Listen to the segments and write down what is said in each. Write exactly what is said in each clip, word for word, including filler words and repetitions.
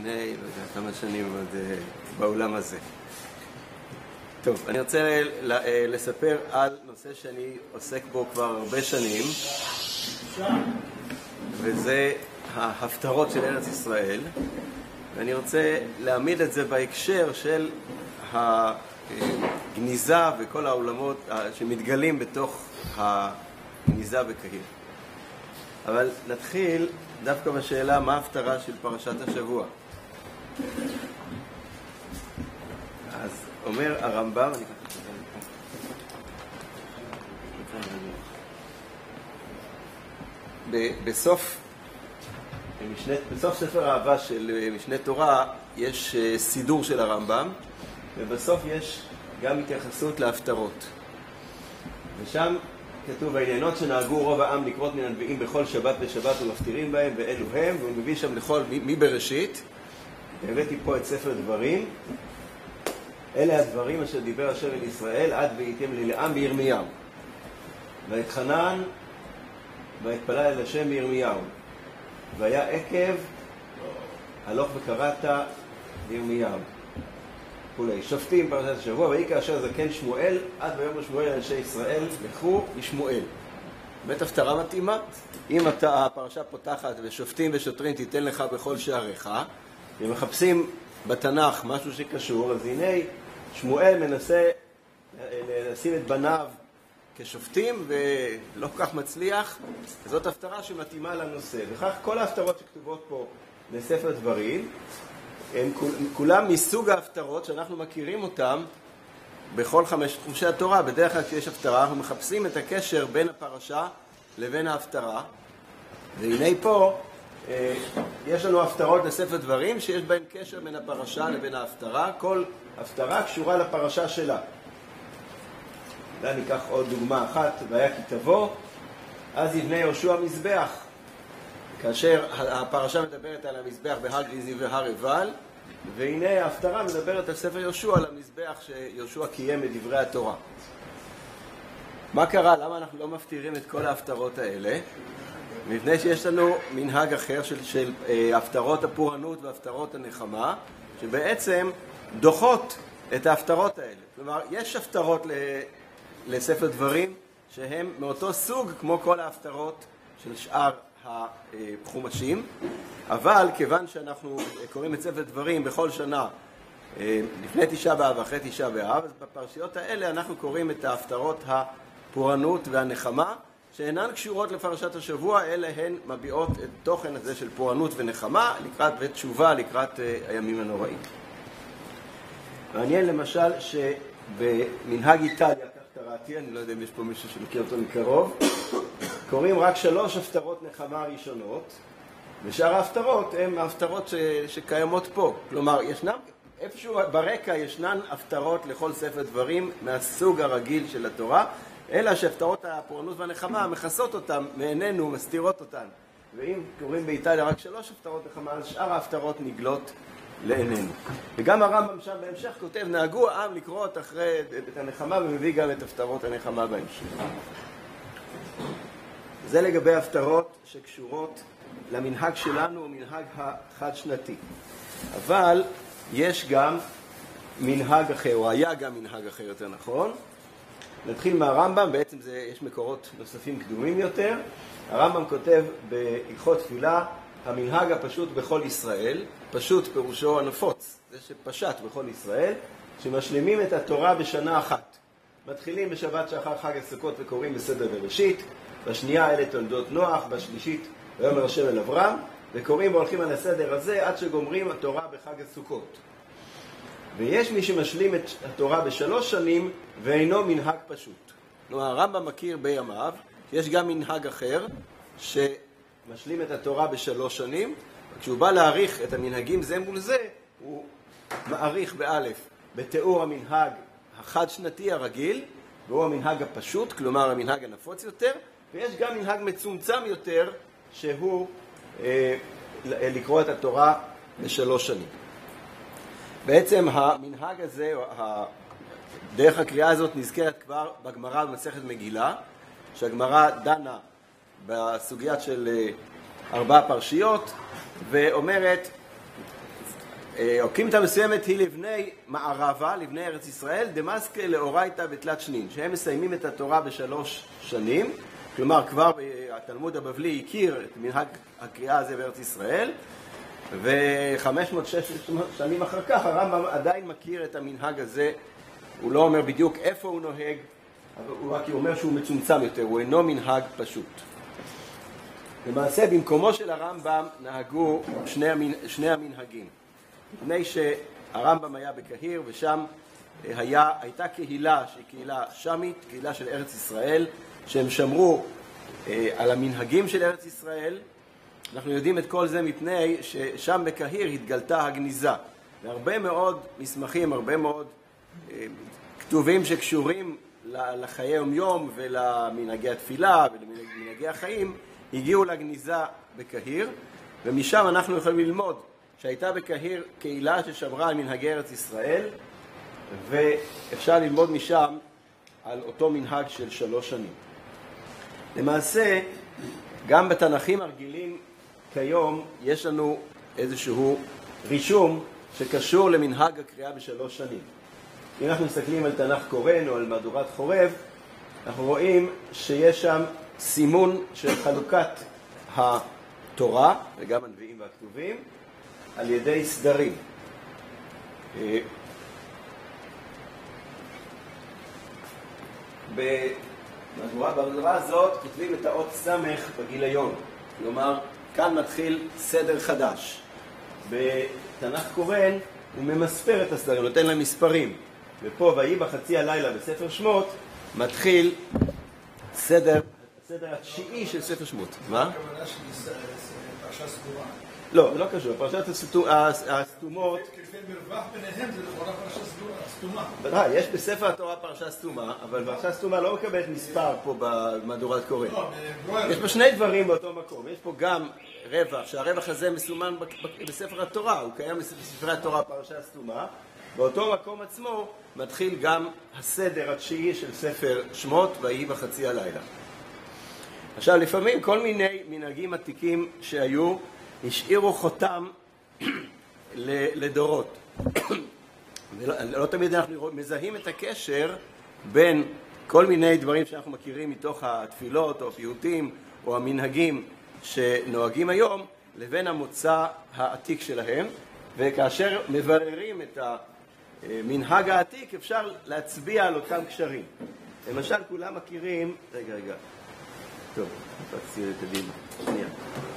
לפני, לא יודע, כמה שנים עוד בעולם הזה. טוב, אני רוצה לספר על נושא שאני עוסק בו כבר הרבה שנים, וזה ההפטרות של ארץ ישראל, ואני רוצה להעמיד את זה בהקשר של הגניזה וכל העולמות שמתגלים בתוך הגניזה בקהיר. אבל נתחיל דווקא בשאלה מה ההפטרה של פרשת השבוע. אז אומר הרמב"ם, אני אקח את זה פה. בסוף משנה, בסוף ספר האהבה של משנה תורה יש סידור של הרמב"ם, ובסוף יש גם התייחסות להפטרות. ושם כתוב, העניינות שנהגו רוב העם לקרות מן הנביאים בכל שבת ושבת ומפטירים בהם, ואלו הם, והוא מביא שם לכל מבראשית. הבאתי פה את ספר דברים. אלה הדברים אשר דיבר השם אל ישראל עד והייתם לי לעם בירמיהו. והתחנן והתפלל אל השם בירמיהו. והיה עקב הלוך וקראת בירמיהו. כולי. שופטים פרשת השבוע, ויהי כאשר זקן שמואל, עד ויאמר שמואל אנשי ישראל, לכו לשמואל. באמת הפטרה מתאימה. אם אתה, הפרשה פותחת ושופטים ושוטרים תיתן לך בכל שעריך, ומחפשים בתנ"ך משהו שקשור, אז הנה שמואל מנסה לשים את בניו כשופטים ולא כל כך מצליח. זאת הפטרה שמתאימה לנושא. וכך כל ההפטרות שכתובות פה בספר דברים, הם כולם מסוג ההפטרות שאנחנו מכירים אותם בכל חמש חומשי התורה. בדרך כלל כשיש הפטרה אנחנו מחפשים את הקשר בין הפרשה לבין ההפטרה, והנה פה יש לנו הפטרות לספר דברים שיש בהם קשר בין הפרשה לבין ההפטרה. כל הפטרה קשורה לפרשה שלה. אני אקח עוד דוגמה אחת. והיה כי תבוא אז יבנה יהושע מזבח. כאשר הפרשה מדברת על המזבח בהר גריזים והר עיבל, והנה ההפטרה מדברת על ספר יהושע, על המזבח שיהושע קיים את דברי התורה. מה קרה? למה אנחנו לא מפטירים את כל ההפטרות האלה? מפני שיש לנו מנהג אחר של, של אה, הפטרות הפורענות והפטרות הנחמה, שבעצם דוחות את ההפטרות האלה. כלומר, יש הפטרות ל, לספר דברים שהם מאותו סוג כמו כל ההפטרות של שאר החומשים, אבל כיוון שאנחנו קוראים את ספר דברים בכל שנה לפני תשעה באב ואחרי תשעה באב, אז בפרשיות האלה אנחנו קוראים את ההפטרות הפורענות והנחמה, שאינן קשורות לפרשת השבוע, אלא הן מביעות את תוכן הזה של פורענות ונחמה לקראת ותשובה לקראת הימים הנוראים. מעניין למשל שבמנהג איטליה, כך קראתי, אני לא יודע אם יש פה מישהו שמכיר אותו מקרוב, קוראים רק שלוש הפטרות נחמה ראשונות, ושאר ההפטרות הן ההפטרות ש... שקיימות פה. כלומר, ישנם, איפשהו ברקע ישנן הפטרות לכל ספר דברים מהסוג הרגיל של התורה, אלא שהפטרות הפורענות והנחמה מכסות אותן מעינינו, מסתירות אותן. ואם קוראים באיטליה רק שלוש הפטרות נחמה, אז שאר ההפטרות נגלות לעינינו. וגם הרמב"ם שם בהמשך כותב, נהגו העם לקרות אחרי את הנחמה, ומביא גם את הפטרות הנחמה בהמשך. זה לגבי הפטרות שקשורות למנהג שלנו, המנהג החד שנתי. אבל יש גם מנהג אחר, או היה גם מנהג אחר יותר נכון. נתחיל מהרמב"ם, בעצם זה, יש מקורות נוספים קדומים יותר. הרמב"ם כותב בהלכות תפילה, המנהג הפשוט בכל ישראל, פשוט פירושו הנפוץ, זה שפשט בכל ישראל, שמשלימים את התורה בשנה אחת. מתחילים בשבת שאחר חג הסוכות וקוראים בסדר בראשית, בשנייה אלה תולדות נוח, בשלישית ויאמר השם אל אברהם, וקוראים והולכים על הסדר הזה עד שגומרים התורה בחג הסוכות. ויש מי שמשלים את התורה בשלוש שנים ואינו מנהג פשוט. כלומר, הרמב"ם מכיר בימיו, יש גם מנהג אחר שמשלים את התורה בשלוש שנים, וכשהוא בא להעריך את המנהגים זה מול זה, הוא מעריך באלף בתיאור המנהג החד שנתי הרגיל, והוא המנהג הפשוט, כלומר המנהג הנפוץ יותר, ויש גם מנהג מצומצם יותר, שהוא אה, לקרוא את התורה לשלוש שנים. בעצם המנהג הזה, דרך הקריאה הזאת נזכרת כבר בגמרא במסכת מגילה, שהגמרא דנה בסוגיית של ארבע פרשיות, ואומרת, אוקימתא מסוימת היא לבני מערבה, לבני ארץ ישראל, דמסקה לאורייתא בתלת שנין, שהם מסיימים את התורה בשלוש שנים, כלומר כבר התלמוד הבבלי הכיר את מנהג הקריאה הזה בארץ ישראל, ו-חמש מאות שש שנים אחר כך הרמב"ם עדיין מכיר את המנהג הזה. הוא לא אומר בדיוק איפה הוא נוהג, אבל הוא רק אומר שהוא מצומצם יותר, הוא אינו מנהג פשוט. למעשה במקומו של הרמב"ם נהגו שני, המנ... שני המנהגים. לפני שהרמב"ם היה בקהיר, ושם היה, הייתה קהילה שהיא קהילה שמית, קהילה של ארץ ישראל, שהם שמרו אה, על המנהגים של ארץ ישראל. אנחנו יודעים את כל זה מפני ששם בקהיר התגלתה הגניזה. והרבה מאוד מסמכים, הרבה מאוד אה, כתובים שקשורים לחיי יום יום ולמנהגי התפילה ולמנהגי החיים, הגיעו לגניזה בקהיר, ומשם אנחנו יכולים ללמוד שהייתה בקהיר קהילה ששמרה על מנהגי ארץ ישראל, ואפשר ללמוד משם על אותו מנהג של שלוש שנים. למעשה, גם בתנ"כים הרגילים כיום יש לנו איזשהו רישום שקשור למנהג הקריאה בשלוש שנים. אם אנחנו מסתכלים על תנ"ך קורן או על מהדורת חורב, אנחנו רואים שיש שם סימון של חלוקת התורה, וגם הנביאים והכתובים, על ידי סדרים. במהדורה הזאת כותבים את האות סמך בגיליון, כלומר כאן מתחיל סדר חדש. בתנ"ך קורן הוא ממספר את הסדרים, נותן להם מספרים, ופה ויהי בחצי הלילה בספר שמות מתחיל סדר, הסדר התשיעי של ספר שמות. מה? הכוונה של פרשה סתומה. לא, זה לא קשור. פרשת הסתומות... כלפי מרווח ביניהם זה לכאורה פרשה סתומה. בטח, יש בספר התורה פרשה סתומה, אבל פרשה סתומה לא מקבלת מספר פה במהדורת קורן. יש פה שני דברים באותו מקום. יש פה גם רווח, שהרווח הזה מסומן בספר התורה, הוא קיים בספרי התורה פרשה סתומה. באותו מקום עצמו מתחיל גם הסדר התשיעי של ספר שמות, ויהי בחצי הלילה. עכשיו, לפעמים כל מיני מנהגים עתיקים שהיו, השאירו חותם לדורות. ולא, לא תמיד אנחנו מזהים את הקשר בין כל מיני דברים שאנחנו מכירים מתוך התפילות או פיוטים או המנהגים שנוהגים היום, לבין המוצא העתיק שלהם. וכאשר מבררים את המנהג העתיק, אפשר להצביע על אותם קשרים. למשל, כולם מכירים... רגע, רגע. טוב, נפצתי את הדימה. שנייה.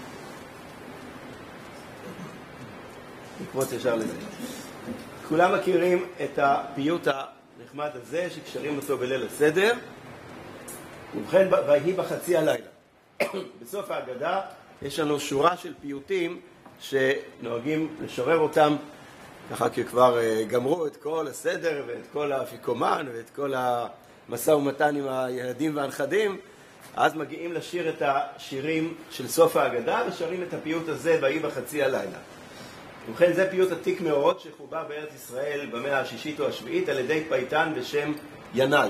נקפוץ ישר לזה. כולם מכירים את הפיוט הנחמד הזה, שקשרים אותו בליל הסדר. ובכן, ויהי בחצי הלילה. בסוף ההגדה יש לנו שורה של פיוטים שנוהגים לשורר אותם, ככה כבר גמרו את כל הסדר ואת כל האפיקומן ואת כל המשא ומתן עם הילדים והנכדים, אז מגיעים לשיר את השירים של סוף ההגדה ושרים את הפיוט הזה, ויהי בחצי הלילה. ובכן, זה פיוט עתיק מאוד שחובר בארץ ישראל במאה השישית או השביעית על ידי פייטן בשם ינאי.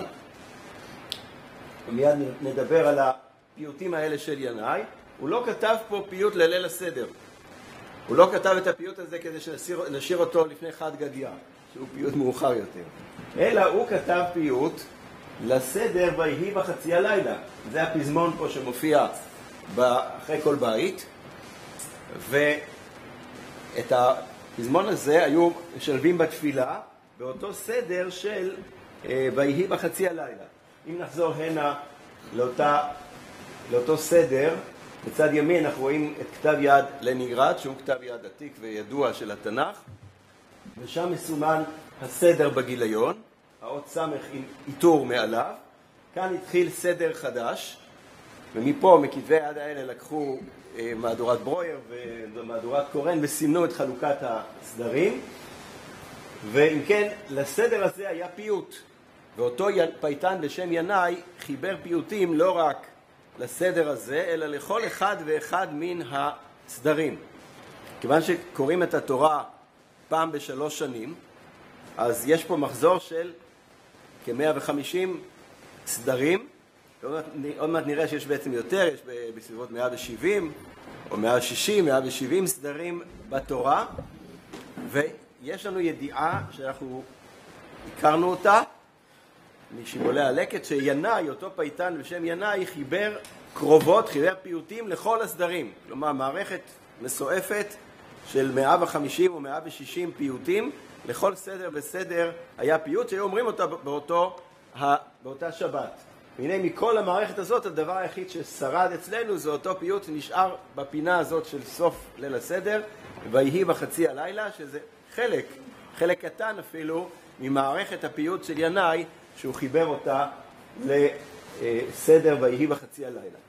ומיד נדבר על הפיוטים האלה של ינאי. הוא לא כתב פה פיוט לליל הסדר. הוא לא כתב את הפיוט הזה כדי שנשיר אותו לפני חד גדיה, שהוא פיוט מאוחר יותר. אלא הוא כתב פיוט לסדר ויהי בחצי הלילה. זה הפזמון פה שמופיע אחרי כל בית. ואת הפזמון הזה היו משלבים בתפילה באותו סדר של ויהי בחצי הלילה. אם נחזור הנה לאותה, לאותו סדר, בצד ימין אנחנו רואים את כתב יד לנינגרד, שהוא כתב יד עתיק וידוע של התנ"ך, ושם מסומן הסדר בגיליון, האות סמך עם איתור מעליו. כאן התחיל סדר חדש, ומפה מכתבי היד האלה לקחו אה, מהדורת ברויר ומהדורת קורן וסימנו את חלוקת הסדרים. ואם כן, לסדר הזה היה פיוט, ואותו פייטן בשם ינאי חיבר פיוטים לא רק לסדר הזה, אלא לכל אחד ואחד מן הסדרים. כיוון שקוראים את התורה פעם בשלוש שנים, אז יש פה מחזור של כ-מאה וחמישים סדרים. עוד מעט נראה שיש בעצם יותר, יש בסביבות מאה ושבעים או מאה ושישים, מאה ושבעים סדרים בתורה, ו... יש לנו ידיעה שאנחנו הכרנו אותה משיבולי הלקט, שינאי, אותו פייטן בשם ינאי, חיבר קרובות, חיבר פיוטים לכל הסדרים. כלומר, מערכת מסועפת של מאה וחמישים או מאה ושישים פיוטים, לכל סדר וסדר היה פיוט שהיו אומרים אותו באותו, באותה שבת. והנה מכל המערכת הזאת, הדבר היחיד ששרד אצלנו זה אותו פיוט שנשאר בפינה הזאת של סוף ליל הסדר, ויהי בחצי הלילה, שזה חלק, חלק קטן אפילו, ממערכת הפיוט של ינאי, שהוא חיבר אותה לסדר ויהי בחצי הלילה.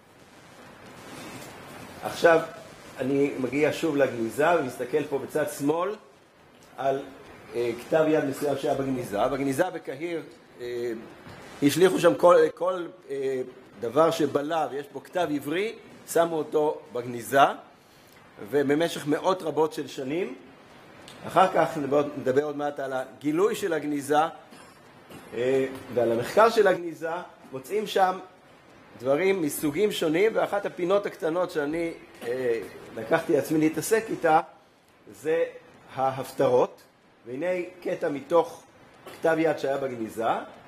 עכשיו אני מגיע שוב לגניזה ומסתכל פה בצד שמאל על אה, כתב יד מסוים שהיה בגניזה. בגניזה בקהיר אה, השליחו שם כל, כל אה, דבר שבלה ויש פה כתב עברי, שמו אותו בגניזה, ובמשך מאות רבות של שנים, אחר כך נדבר, נדבר עוד מעט על הגילוי של הגניזה אה, ועל המחקר של הגניזה, מוצאים שם דברים מסוגים שונים, ואחת הפינות הקטנות שאני אה, לקחתי לעצמי להתעסק איתה זה ההפטרות. והנה קטע מתוך כתב יד שהיה בגניזה,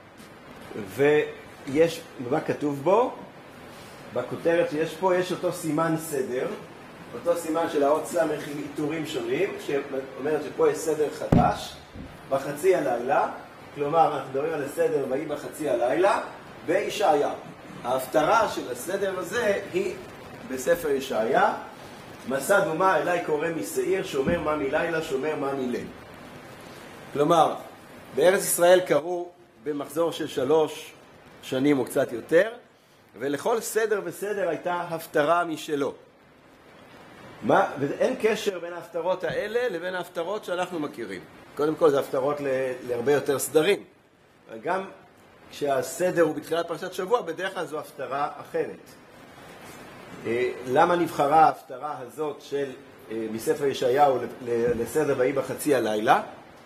ויש, מה כתוב בו? בכותרת שיש פה, יש אותו סימן סדר, אותו סימן של האות סמך עם עיטורים שונים, שאומרת שפה יש סדר חדש בחצי הלילה, כלומר אנחנו מדברים על הסדר ויהי בחצי הלילה, בישעיה. ההפטרה של הסדר הזה היא בספר ישעיה, מסע דומה אליי קורא משעיר, שומר מה מלילה, שומר מה מליל. כלומר, בארץ ישראל קראו במחזור של שלוש שנים או קצת יותר, ולכל סדר וסדר הייתה הפטרה משלו. מה? ואין קשר בין ההפטרות האלה לבין ההפטרות שאנחנו מכירים. קודם כל זה הפטרות להרבה יותר סדרים. גם כשהסדר הוא בתחילת פרשת שבוע, בדרך כלל זו הפטרה אחרת. למה נבחרה ההפטרה הזאת של מספר ישעיהו לסדר ויהי בחצי הלילה?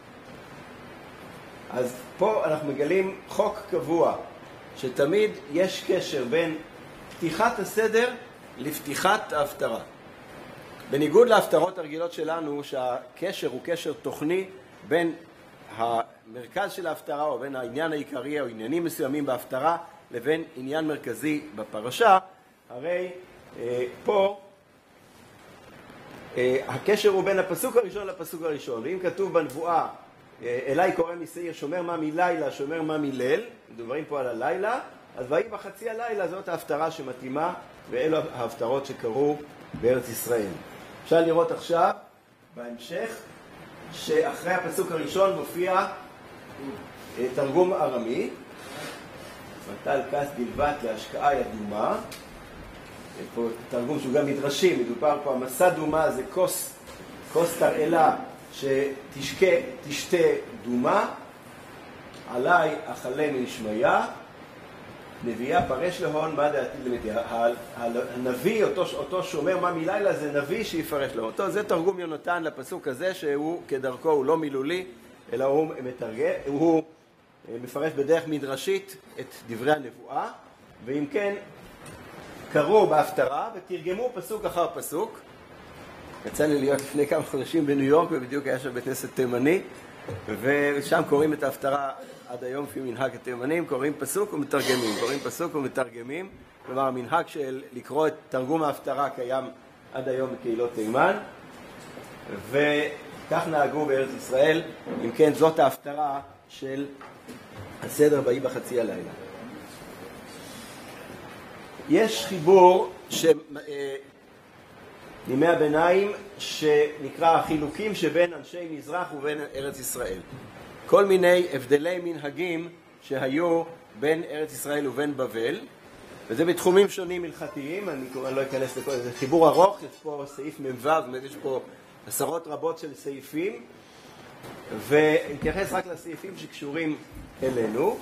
אז פה אנחנו מגלים חוק קבוע, שתמיד יש קשר בין פתיחת הסדר לפתיחת ההפטרה. בניגוד להפטרות הרגילות שלנו, שהקשר הוא קשר תוכני בין המרכז של ההפטרה או בין העניין העיקרי או עניינים מסוימים בהפטרה לבין עניין מרכזי בפרשה, הרי אה, פה אה, הקשר הוא בין הפסוק הראשון לפסוק הראשון. ואם כתוב בנבואה אה, אליי קורא משעיר, שומר מה מלילה, שומר מה מליל, מדברים פה על הלילה, אז ויהי בחצי הלילה זאת ההפטרה שמתאימה, ואלו ההפטרות שקרו בארץ ישראל. אפשר לראות עכשיו בהמשך שאחרי הפסוק הראשון מופיע תרגום ארמי, מטל כס בלבד להשקעה ידומה. פה תרגום שהוא גם מדרשי, מדובר פה המסע דומה זה כוס, כוס תרעלה שתשקה, תשתה דומה, עליי אכלה מנשמיה, נביאה פרש להון מה דעתי למתי. הנביא, אותו, אותו שומר מה מלילה, זה נביא שיפרש להון. אותו, זה תרגום יונתן לפסוק הזה, שהוא כדרכו הוא לא מילולי, אלא הוא מתרגם, הוא מפרש בדרך מדרשית את דברי הנבואה, ואם כן, קראו בהפטרה ותרגמו פסוק אחר פסוק. יצא לי להיות לפני כמה חודשים בניו יורק, ובדיוק היה שם בית כנסת תימני, ושם קוראים את ההפטרה עד היום לפי מנהג התימנים, קוראים פסוק ומתרגמים, קוראים פסוק ומתרגמים. כלומר, המנהג של לקרוא את תרגום ההפטרה קיים עד היום בקהילות תימן, וכך נהגו בארץ ישראל. אם כן, זאת ההפטרה של הסדר ויהי בחצי הלילה. יש חיבור מימי הביניים שנקרא החילוקים שבין אנשי מזרח ובין ארץ ישראל. כל מיני הבדלי מנהגים שהיו בין ארץ ישראל ובין בבל, וזה בתחומים שונים הלכתיים. אני כמובן לא אכנס לכל זה, חיבור ארוך, יש פה סעיף מ"ו, יש פה עשרות רבות של סעיפים, ונתייחס רק לסעיפים שקשורים אלינו.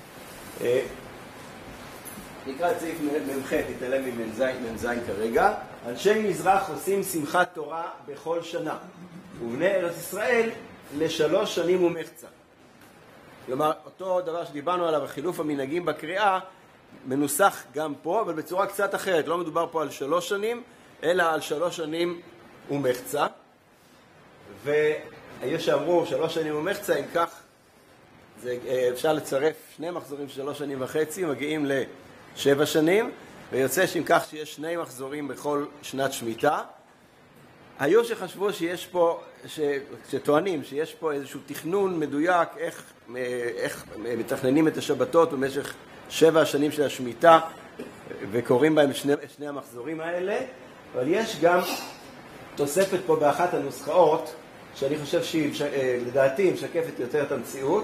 נקרא את סעיף מ"ח, נתעלם ממ"ז כרגע. אנשי מזרח עושים שמחת תורה בכל שנה, ובני ארץ ישראל לשלוש שנים ומחצה. כלומר, אותו דבר שדיברנו עליו, החילוף המנהגים בקריאה, מנוסח גם פה, אבל בצורה קצת אחרת. לא מדובר פה על שלוש שנים, אלא על שלוש שנים ומחצה. היו שאמרו שלוש שנים ומחצה, אם כך, זה, אפשר לצרף שני מחזורים של שלוש שנים וחצי, מגיעים לשבע שנים, ויוצא שאם כך שיש שני מחזורים בכל שנת שמיטה. היו שחשבו שיש פה, ש, שטוענים שיש פה איזשהו תכנון מדויק, איך, איך מתכננים את השבתות במשך שבע השנים של השמיטה, וקוראים בהם שני, שני המחזורים האלה, אבל יש גם תוספת פה באחת הנוסחאות, שאני חושב שהיא, לדעתי, משקפת יותר את המציאות.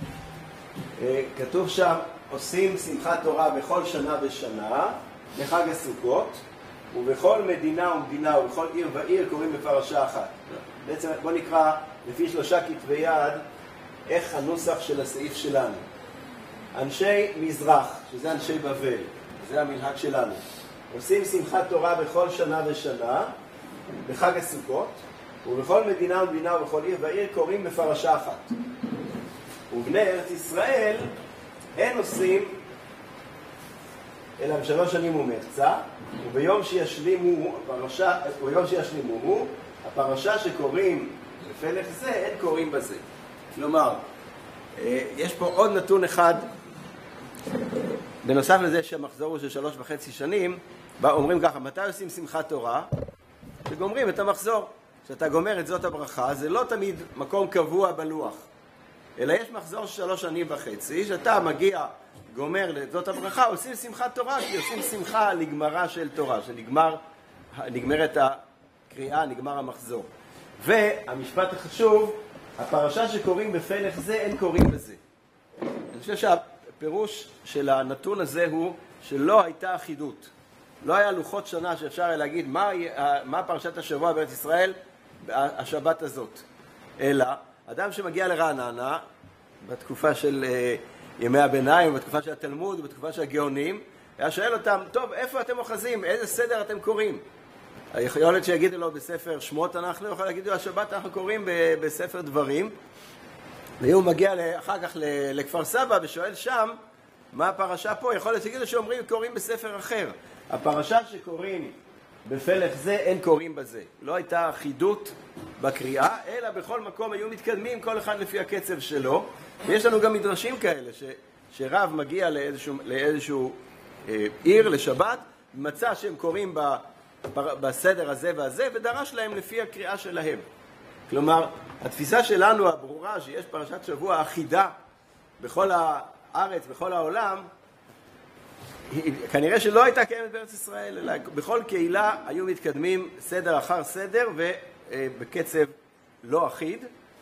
כתוב שם, עושים שמחת תורה בכל שנה ושנה, לחג הסוכות, ובכל מדינה ומדינה ובכל עיר ועיר קוראים בפרשה אחת. בעצם בוא נקרא לפי שלושה כתבי יד, איך הנוסח של הסעיף שלנו. אנשי מזרח, שזה אנשי בבל, זה המנהג שלנו, עושים שמחת תורה בכל שנה ושנה, בחג הסוכות, ובכל מדינה ומדינה ובכל עיר ועיר קוראים בפרשה אחת. ובני ארץ ישראל אין עושים אלא בשלוש שנים ומחצה, וביום שישלימו הפרשה, ביום שישלימו הוא, הפרשה שקוראים בפלח זה, אין קוראים בזה. כלומר, יש פה עוד נתון אחד, בנוסף לזה שהמחזור הוא של שלוש וחצי שנים, אומרים ככה, מתי עושים שמחת תורה? שגומרים את המחזור. כשאתה גומר את זאת הברכה, זה לא תמיד מקום קבוע בלוח, אלא יש מחזור של שלוש שנים וחצי, שאתה מגיע, גומר לזאת הברכה, עושים שמחת תורה, כי עושים שמחה לגמרה של תורה, שנגמר, נגמרת הקריאה, נגמר המחזור. והמשפט החשוב, הפרשה שקוראים בפלח זה, אין קוראים בזה. אני חושב שהפירוש של הנתון הזה הוא שלא הייתה אחידות. לא היה לוחות שנה שאפשר היה להגיד מה, מה פרשת השבוע בארץ ישראל השבת הזאת. אלא, אדם שמגיע לרעננה, בתקופה של uh, ימי הביניים, בתקופה של התלמוד, בתקופה של הגאונים, היה שואל אותם, טוב, איפה אתם אוחזים? איזה סדר אתם קוראים? יכול להיות שיגידו לו בספר שמות אנחנו, יכול להגיד לו, השבת אנחנו קוראים ב- בספר דברים, והוא מגיע אחר כך לכפר סבא ושואל שם, מה הפרשה פה? יכול להיות שיגידו שאומרים, קוראים בספר אחר. הפרשה שקוראים בפלח זה, אין קוראים בזה. לא הייתה אחידות בקריאה, אלא בכל מקום היו מתקדמים, כל אחד לפי הקצב שלו. ויש לנו גם מדרשים כאלה, ש, שרב מגיע לאיזשהו, לאיזשהו אה, עיר, לשבת, מצא שהם קוראים בפר, בסדר הזה והזה, ודרש להם לפי הקריאה שלהם. כלומר, התפיסה שלנו הברורה, שיש פרשת שבוע אחידה בכל הארץ, בכל העולם, כנראה שלא הייתה קיימת בארץ ישראל, אלא בכל קהילה היו מתקדמים סדר אחר סדר ובקצב לא אחיד.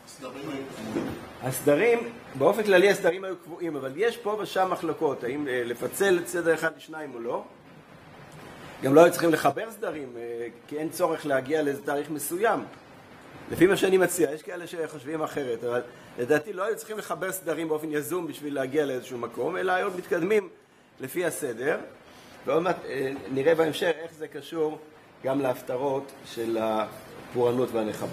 הסדרים, באופן כללי הסדרים היו קבועים, אבל יש פה ושם מחלוקות, האם לפצל את סדר אחד לשניים או לא. גם לא היו צריכים לחבר סדרים, כי אין צורך להגיע לאיזה תאריך מסוים. לפי מה שאני מציע, יש כאלה שחושבים אחרת, אבל לדעתי לא היו צריכים לחבר סדרים באופן יזום בשביל להגיע לאיזשהו מקום, אלא היו מתקדמים לפי הסדר, ועוד מעט נראה בהמשך איך זה קשור גם להפטרות של הפורענות והנחמה.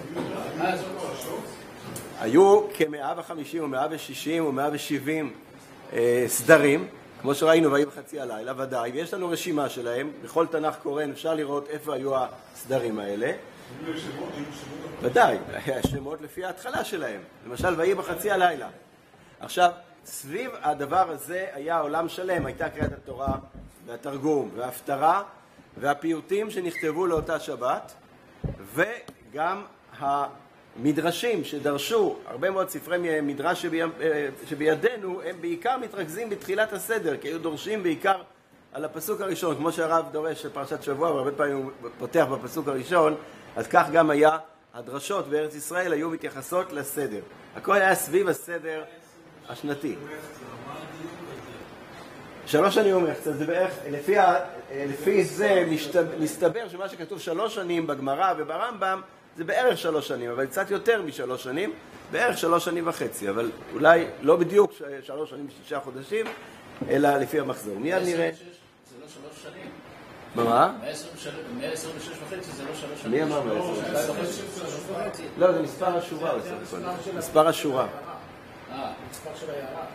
היו כ-מאה וחמישים או מאה ושישים או מאה ושבעים סדרים, כמו שראינו ויהי בחצי הלילה, ודאי, ויש לנו רשימה שלהם, בכל תנ"ך קורן אפשר לראות איפה היו הסדרים האלה. ודאי, שמות לפי ההתחלה שלהם, למשל ויהי בחצי הלילה. עכשיו, סביב הדבר הזה היה עולם שלם, הייתה קריאת התורה והתרגום וההפטרה והפיוטים שנכתבו לאותה שבת, וגם המדרשים שדרשו, הרבה מאוד ספרי מדרש שבי, שבידינו, הם בעיקר מתרכזים בתחילת הסדר, כי היו דורשים בעיקר על הפסוק הראשון, כמו שהרב דורש בפרשת שבוע, והרבה פעמים הוא פותח בפסוק הראשון, אז כך גם היה, הדרשות בארץ ישראל היו מתייחסות לסדר. הכל היה סביב הסדר השנתי. שלוש שנים ומחצה, זה בערך, לפי, לפי זה מסתבר שמה שכתוב שלוש שנים בגמרא וברמב"ם, זה בערך שלוש שנים, אבל קצת יותר משלוש שנים, בערך שלוש שנים וחצי, אבל אולי לא בדיוק שלוש שנים ושישה חודשים, אלא לפי המחזור. מיד נראה. זה לא שלוש שנים. מה? מאה עשרים ושש וחצי זה לא שלוש שנים. מי אמר מאה עשרים וחצי? לא, זה מספר השורה. מספר השורה. אה, מספר של העיירה.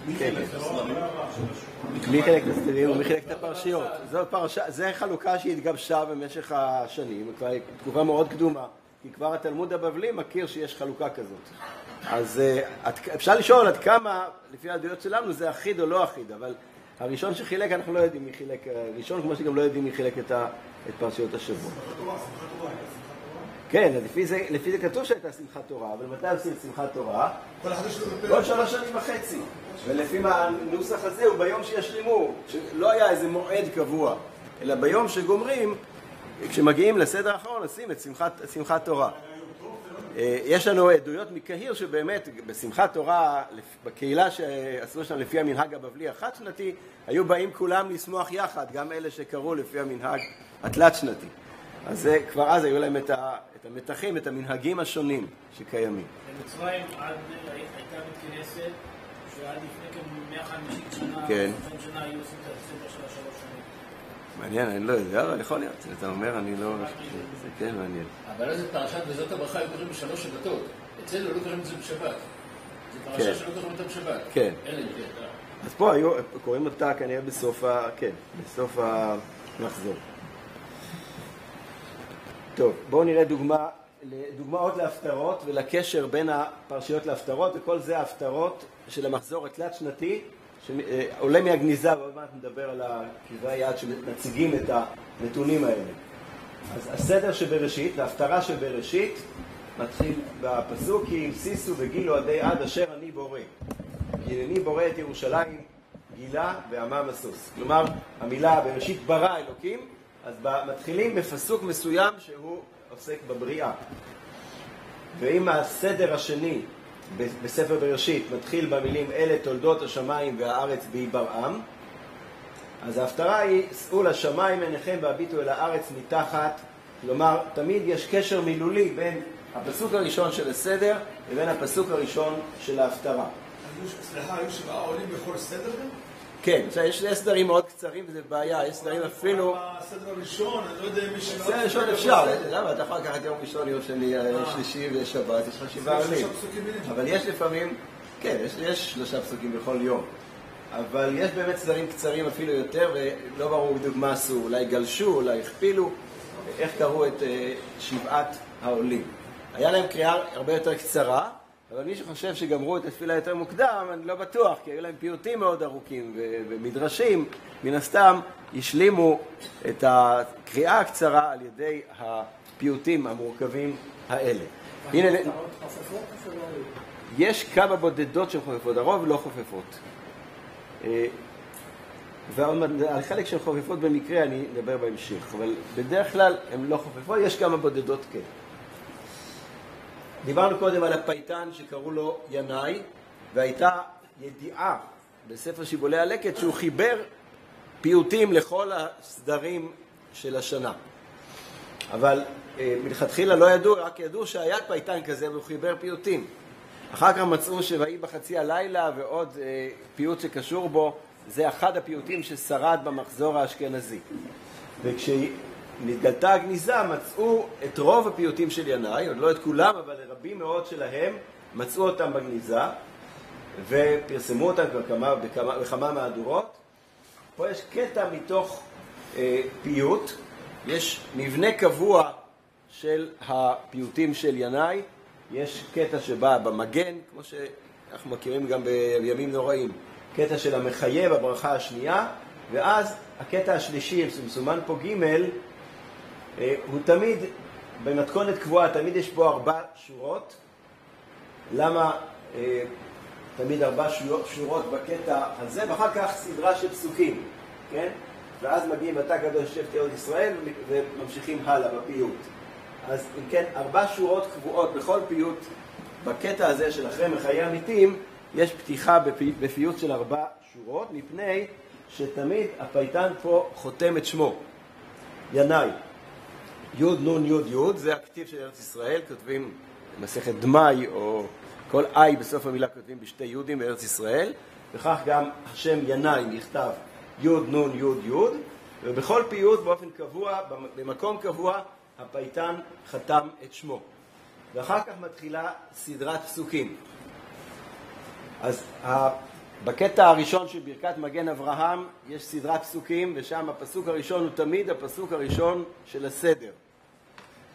מי חילק את הסדרים ומי חילק את הפרשיות. זו חלוקה שהתגבשה במשך השנים, כבר תקופה מאוד קדומה. כי כבר התלמוד הבבלי מכיר שיש חלוקה כזאת. אז אפשר לשאול עד כמה, לפי העדויות שלנו, זה אחיד או לא אחיד, אבל הראשון שחילק, אנחנו לא יודעים מי חילק, הראשון כמו שגם לא יודעים מי חילק את, ה, את פרשיות השבוע. כן, לפי זה, לפי זה כתוב שהייתה שמחת תורה, אבל מתי עושים שמחת תורה? כל שלוש שנים וחצי. ולפי הנוסח הזה הוא ביום שישלימו, שלא היה איזה מועד קבוע, אלא ביום שגומרים, כשמגיעים לסדר האחרון, עושים את שמחת, שמחת תורה. יש לנו עדויות מקהיר שבאמת בשמחת תורה, בקהילה שעשו שם לפי המנהג הבבלי החד שנתי, היו באים כולם לשמוח יחד, גם אלה שקראו לפי המנהג התלת שנתי. אז זה, כבר אז היו להם את, ה, את המתחים, את המנהגים השונים שקיימים. במצרים עד הייתה מתכנסת, שעד לפני כמאה וחמישים שנה, כן. חמישים שנה היו עושים את הספר של השלוש שנים. מעניין, אני לא יודע, אבל יכול להיות. אתה אומר, אני לא... זה כן מעניין. אבל אז את פרשת וזאת הברכה היו קוראים בשלוש שבתות. אצלנו לא קוראים את זה בשבת. זה פרשה שלא קוראים אותה בשבת. כן. אין לי, כן. אז פה היו, קוראים אותה כנראה בסוף ה... כן, בסוף המחזור. טוב, בואו נראה דוגמה, דוגמאות להפטרות ולקשר בין הפרשיות להפטרות, וכל זה ההפטרות של המחזור התלת שנתי, שעולה מהגניזה, ועוד מעט נדבר על כתבי היד שמציגים את הנתונים האלה. אז הסדר שבראשית, ההפטרה שבראשית, מתחיל בפסוק, כי המסיסו וגילו עדי עד אשר אני בורא. כי אני בורא את ירושלים, גילה ועמה מסוס. כלומר, המילה בראשית ברא אלוקים, אז מתחילים בפסוק מסוים שהוא עוסק בבריאה. ואם הסדר השני בספר בראשית מתחיל במילים אלה תולדות השמיים והארץ בהיברעם, אז ההפטרה היא שאו לשמיים עיניכם והביטו אל הארץ מתחת. כלומר, תמיד יש קשר מילולי בין הפסוק הראשון של הסדר לבין הפסוק הראשון של ההפטרה. סליחה, היו שבעה עולים בכל סדר גם? כן, יש סדרים מאוד קצרים וזה בעיה, יש סדרים אפילו... הסדר הראשון, אני לא יודע מי שלא... הסדר הראשון אפשר, למה? אתה יכול לקחת יום ראשון, יום שני, יום שלישי ושבת, יש לך שבעה עולים. אבל יש לפעמים, כן, יש שלושה פסוקים בכל יום. אבל יש באמת סדרים קצרים אפילו יותר, ולא ברור בדיוק מה עשו, אולי גלשו, אולי הכפילו, איך קראו את שבעת העולים. היה להם קריאה הרבה יותר קצרה, אבל מי שחושב שגמרו את התפילה יותר מוקדם, אני לא בטוח, כי היו להם פיוטים מאוד ארוכים ומדרשים, מן הסתם השלימו את הקריאה הקצרה על ידי הפיוטים המורכבים האלה. הנה, יש כמה בודדות שהן חופפות, הרוב לא חופפות. ועל חלק שהן חופפות במקרה אני אדבר בהמשך, אבל בדרך כלל הן לא חופפות, יש כמה בודדות כן. דיברנו קודם על הפייטן שקראו לו ינאי, והייתה ידיעה בספר שיבולי הלקט שהוא חיבר פיוטים לכל הסדרים של השנה. אבל אה, מלכתחילה לא ידעו, רק ידעו שהיה פייטן כזה והוא חיבר פיוטים. אחר כך מצאו שוואי בחצי הלילה ועוד אה, פיוט שקשור בו, זה אחד הפיוטים ששרד במחזור האשכנזי. וכשנתגלתה הגניזה מצאו את רוב הפיוטים של ינאי, עוד לא את כולם, אבל רבים מאוד שלהם, מצאו אותם בגניזה ופרסמו אותם בכמה, בכמה, בכמה מהדורות. פה יש קטע מתוך אה, פיוט, יש מבנה קבוע של הפיוטים של ינאי, יש קטע שבא במגן, כמו שאנחנו מכירים גם בימים נוראים, קטע של המחייב, הברכה השנייה, ואז הקטע השלישי, שמסומן פה ג' הוא תמיד, במתכונת קבועה, תמיד יש בו ארבע שורות. למה אה, תמיד ארבע שורות בקטע הזה? ואחר כך סדרה של פסוקים, כן? ואז מגיעים אתה קדוש שב תהילות ישראל וממשיכים הלאה בפיוט. אז אם כן, ארבע שורות קבועות בכל פיוט. בקטע הזה של אחרי מחיי המתים יש פתיחה בפי, בפיוט של ארבע שורות, מפני שתמיד הפייטן פה חותם את שמו. ינאי. יוד נון יוד יוד, זה הכתיב של ארץ ישראל, כותבים מסכת דמי או כל אי בסוף המילה כותבים בשתי יודים בארץ ישראל, וכך גם השם ינאי נכתב יוד נון יוד יוד, ובכל פיוט באופן קבוע, במקום קבוע, הפייטן חתם את שמו. ואחר כך מתחילה סדרת פסוקים. אז בקטע הראשון של ברכת מגן אברהם יש סדרת פסוקים, ושם הפסוק הראשון הוא תמיד הפסוק הראשון של הסדר.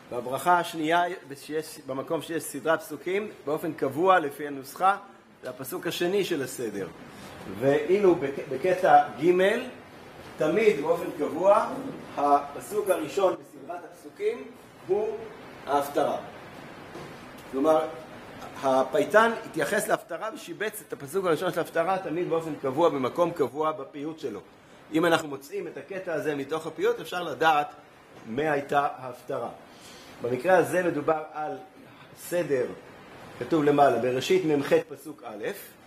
בברכה השנייה, שיש, במקום שיש סדרת פסוקים, באופן קבוע לפי הנוסחה, זה הפסוק השני של הסדר. ואילו בקטע ג' תמיד באופן קבוע, הפסוק הראשון בסדרת הפסוקים הוא ההפטרה. כלומר, הפייטן התייחס להפטרה ושיבץ את הפסוק הראשון של ההפטרה תמיד באופן קבוע, במקום קבוע בפיוט שלו. אם אנחנו מוצאים את הקטע הזה מתוך הפיוט, אפשר לדעת מה הייתה ההפטרה. במקרה הזה מדובר על סדר, כתוב למעלה, בראשית ממחת פסוק א',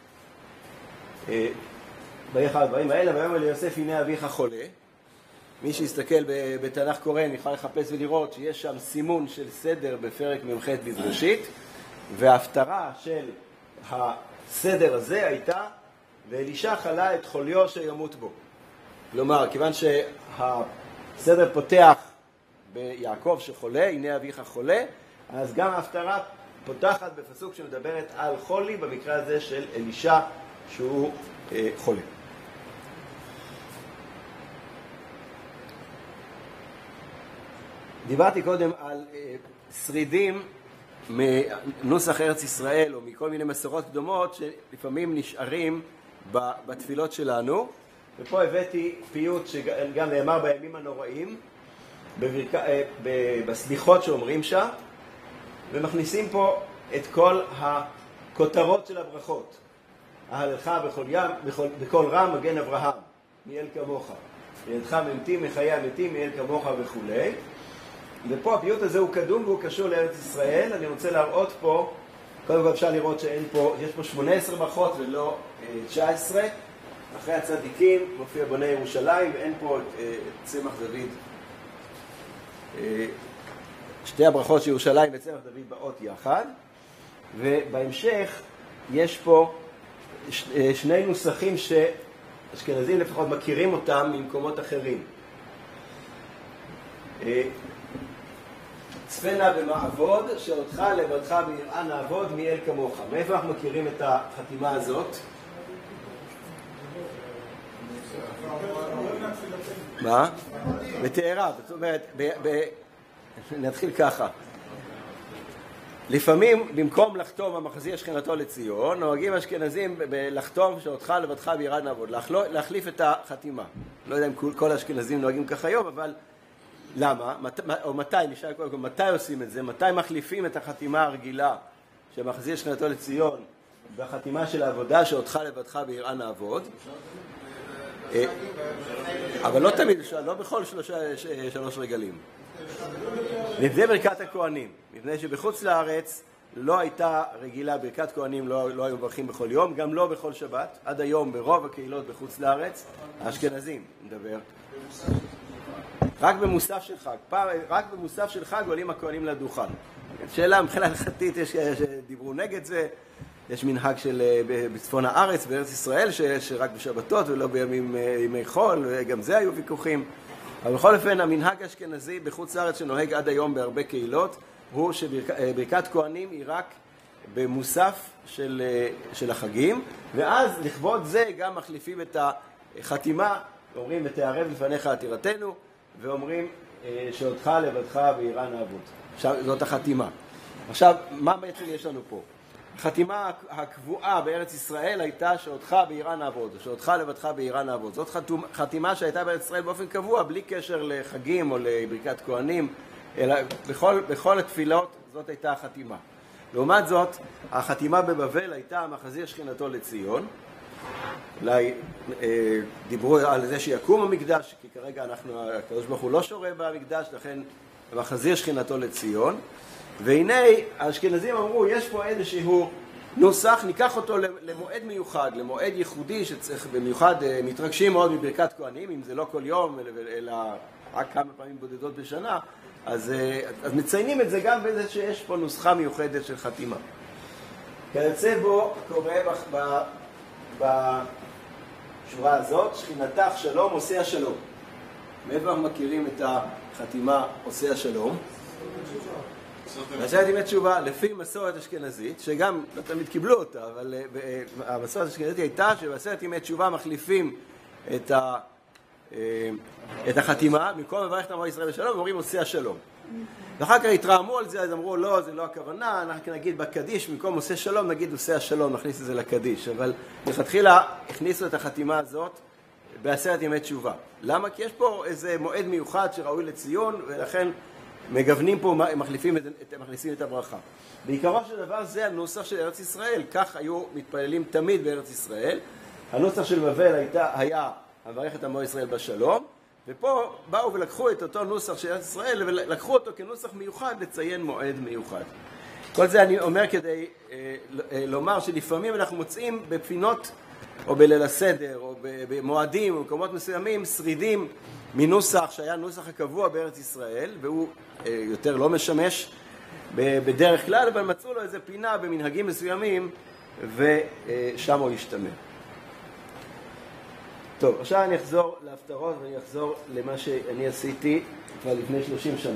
ויך הדברים האלה, ויאמר ליוסף הנה אביך חולה. מי שיסתכל בתנ"ך קוראן יוכל לחפש ולראות שיש שם סימון של סדר בפרק ממחת בבראשית, וההפטרה של הסדר הזה הייתה ואלישע חלה את חוליו שימות בו. כלומר, כיוון שהסדר פותח ביעקב שחולה, הנה אביך חולה, אז גם ההפטרה פותחת בפסוק שמדברת על חולי, במקרה הזה של אלישע שהוא אה, חולה. דיברתי קודם על אה, שרידים מנוסח ארץ ישראל או מכל מיני מסורות קדומות שלפעמים נשארים בתפילות שלנו, ופה הבאתי פיוט שגם נאמר בימים הנוראים בברק... בסליחות שאומרים שם, ומכניסים פה את כל הכותרות של הברכות. אהלך בכל ים, בכל, בכל רם מגן אברהם, מיאל כמוך, ידך ממתי מחיי המתים, מיאל כמוך וכו'. ופה הפיוט הזה הוא קדום והוא קשור לארץ ישראל. אני רוצה להראות פה, קודם כל אפשר לראות שאין פה, יש פה שמונה עשרה ברכות ולא תשע עשרה. אחרי הצדיקים מופיע בוני ירושלים, ואין פה את צמח דוד. שתי הברכות של ירושלים וצמח דוד באות יחד, ובהמשך יש פה שני נוסחים שאשכנזים לפחות מכירים אותם ממקומות אחרים. צפנה במעבוד, שאותך לבדך ביראה נעבוד מיאל כמוך. מאיפה אנחנו מכירים את החתימה הזאת? מה? בתארה, זאת אומרת, ב, ב, נתחיל ככה. לפעמים, במקום לחתום המחזיר שכנתו לציון, נוהגים אשכנזים לחתום שאותך לבדך ביראה נעבוד, להחליף את החתימה. לא יודע אם כל האשכנזים נוהגים כך היום, אבל למה? או מתי, נשאל קודם כל, מתי עושים את זה? מתי מחליפים את החתימה הרגילה שמחזיר שכנתו לציון בחתימה של העבודה שאותך לבדך ביראה נעבוד? אבל לא תמיד, לא בכל שלוש רגלים. לפני ברכת הכהנים, מפני שבחוץ לארץ לא הייתה רגילה, ברכת כהנים לא, לא היו מברכים בכל יום, גם לא בכל שבת. עד היום ברוב הקהילות בחוץ לארץ, האשכנזים מדבר. רק במוסף של חג, פעם, רק במוסף של חג עולים הכהנים לדוכן. שאלה מבחינה הלכתית, יש שדיברו נגד זה, יש מנהג של בצפון הארץ, בארץ ישראל, שרק בשבתות ולא בימים ימי חול, וגם זה היו ויכוחים. אבל בכל אופן, המנהג האשכנזי בחוץ לארץ שנוהג עד היום בהרבה קהילות, הוא שברכת כהנים היא רק במוסף של, של החגים, ואז לכבוד זה גם מחליפים את החתימה, אומרים ותערב לפניך עתירתנו, ואומרים שאותך לבדך ביראה נעבוד. זאת החתימה. עכשיו, מה בעצם יש לנו פה? החתימה הקבועה בארץ ישראל הייתה שאותך ביראה נעבוד, שאותך לבדך ביראה נעבוד. זאת חתימה שהייתה בארץ ישראל באופן קבוע, בלי קשר לחגים או לברכת כהנים, אלא בכל, בכל התפילות זאת הייתה החתימה. לעומת זאת, החתימה בבבל הייתה המחזיר שכינתו לציון. אולי אה, דיברו על זה שיקום המקדש, כי כרגע אנחנו, הקדוש ברוך הוא לא שורה במקדש, לכן המחזיר שכינתו לציון. והנה האשכנזים אמרו, יש פה איזשהו נוסח, ניקח אותו למועד מיוחד, למועד ייחודי שצריך, במיוחד מתרגשים מאוד מברכת כהנים, אם זה לא כל יום, אלא רק כמה פעמים בודדות בשנה, אז, אז מציינים את זה גם בזה שיש פה נוסחה מיוחדת של חתימה. כיוצא בו קורא בשורה הזאת, שכינתך שלום עושה השלום. מאיפה אנחנו מכירים את החתימה עושה השלום? ועשרת ימי תשובה, לפי מסורת אשכנזית, שגם לא תמיד קיבלו אותה, אבל המסורת האשכנזית הייתה שבעשרת ימי תשובה מחליפים את, ה, את החתימה, במקום מברך את עמו ישראל בשלום, אומרים עושה השלום. ואחר כך התרעמו על זה, אז אמרו, לא, זה לא הכוונה, אנחנו נגיד בקדיש, במקום עושה שלום, נגיד עושה השלום, נכניס את זה לקדיש. אבל לכתחילה הכניסו את החתימה הזאת בעשרת ימי תשובה. למה? כי יש פה איזה מועד מיוחד שראוי לציון, ולכן מגוונים פה, מחליפים את, מחליפים את הברכה. בעיקרו של דבר זה הנוסח של ארץ ישראל, כך היו מתפללים תמיד בארץ ישראל. הנוסח של בבל הייתה, היה המברך את עמו ישראל בשלום, ופה באו ולקחו את אותו נוסח של ארץ ישראל, ולקחו אותו כנוסח מיוחד לציין מועד מיוחד. כל זה אני אומר כדי אה, לומר שלפעמים אנחנו מוצאים בפינות, או בליל הסדר, או במועדים, או במקומות מסוימים, שרידים מנוסח שהיה נוסח הקבוע בארץ ישראל, והוא אה, יותר לא משמש בדרך כלל, אבל מצאו לו איזה פינה במנהגים מסוימים, ושם הוא ישתמר. טוב, עכשיו אני אחזור להפטרות ואני אחזור למה שאני עשיתי כבר לפני שלושים שנה.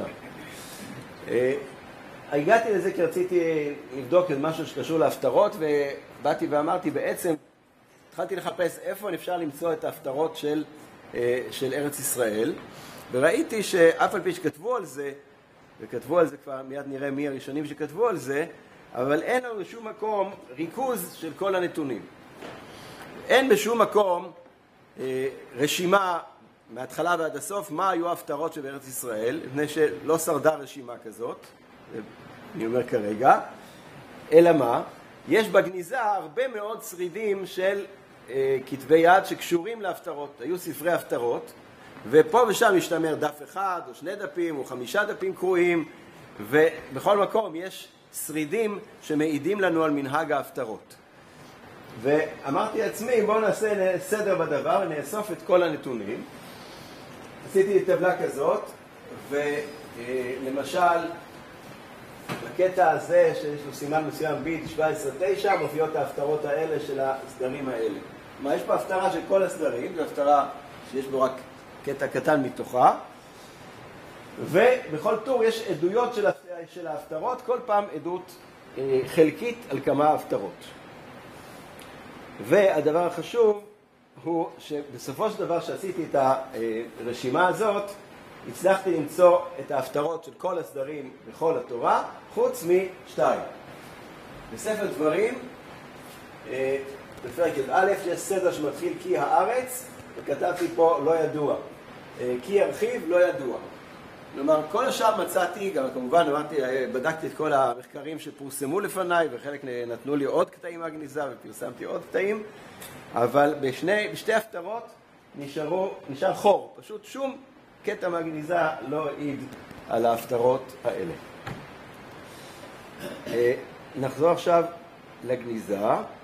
הגעתי לזה כי רציתי לבדוק את משהו שקשור להפטרות, ובאתי ואמרתי בעצם, התחלתי לחפש איפה אפשר למצוא את ההפטרות של, של ארץ ישראל, וראיתי שאף על פי שכתבו על זה, וכתבו על זה כבר, מיד נראה מי הראשונים שכתבו על זה, אבל אין לנו בשום מקום ריכוז של כל הנתונים. אין בשום מקום רשימה מההתחלה ועד הסוף מה היו ההפטרות של ארץ ישראל, לפני שלא שרדה רשימה כזאת, אני אומר כרגע, אלא מה? יש בגניזה הרבה מאוד שרידים של אה, כתבי יד שקשורים להפטרות. היו ספרי הפטרות, ופה ושם משתמר דף אחד או שני דפים או חמישה דפים קרואים, ובכל מקום יש שרידים שמעידים לנו על מנהג ההפטרות. ואמרתי לעצמי, בואו נעשה סדר בדבר ונאסוף את כל הנתונים. עשיתי טבלה כזאת, ולמשל, לקטע הזה שיש לו סימן מסוים ביט שבע עשרה תשע, מופיעות ההפטרות האלה של הסדרים האלה. מה, יש פה הפטרה של כל הסדרים, זו הפטרה שיש בו רק קטע קטן מתוכה, ובכל טור יש עדויות של ההפטרות, כל פעם עדות חלקית על כמה הפטרות. והדבר החשוב הוא שבסופו של דבר שעשיתי את הרשימה הזאת, הצלחתי למצוא את ההפטרות של כל הסדרים בכל התורה, חוץ משתיים. בספר דברים, בפרק א', יש סדר שמתחיל כי הארץ, וכתבתי פה לא ידוע. כי ירחיב לא ידוע. כלומר, כל השאר מצאתי, גם כמובן אמרתי, בדקתי את כל המחקרים שפורסמו לפניי, וחלק נתנו לי עוד קטעים מהגניזה, ופרסמתי עוד קטעים, אבל בשני, בשתי הפטרות נשארו, נשאר חור. פשוט שום קטע מהגניזה לא העיד על ההפטרות האלה. נחזור עכשיו לגניזה.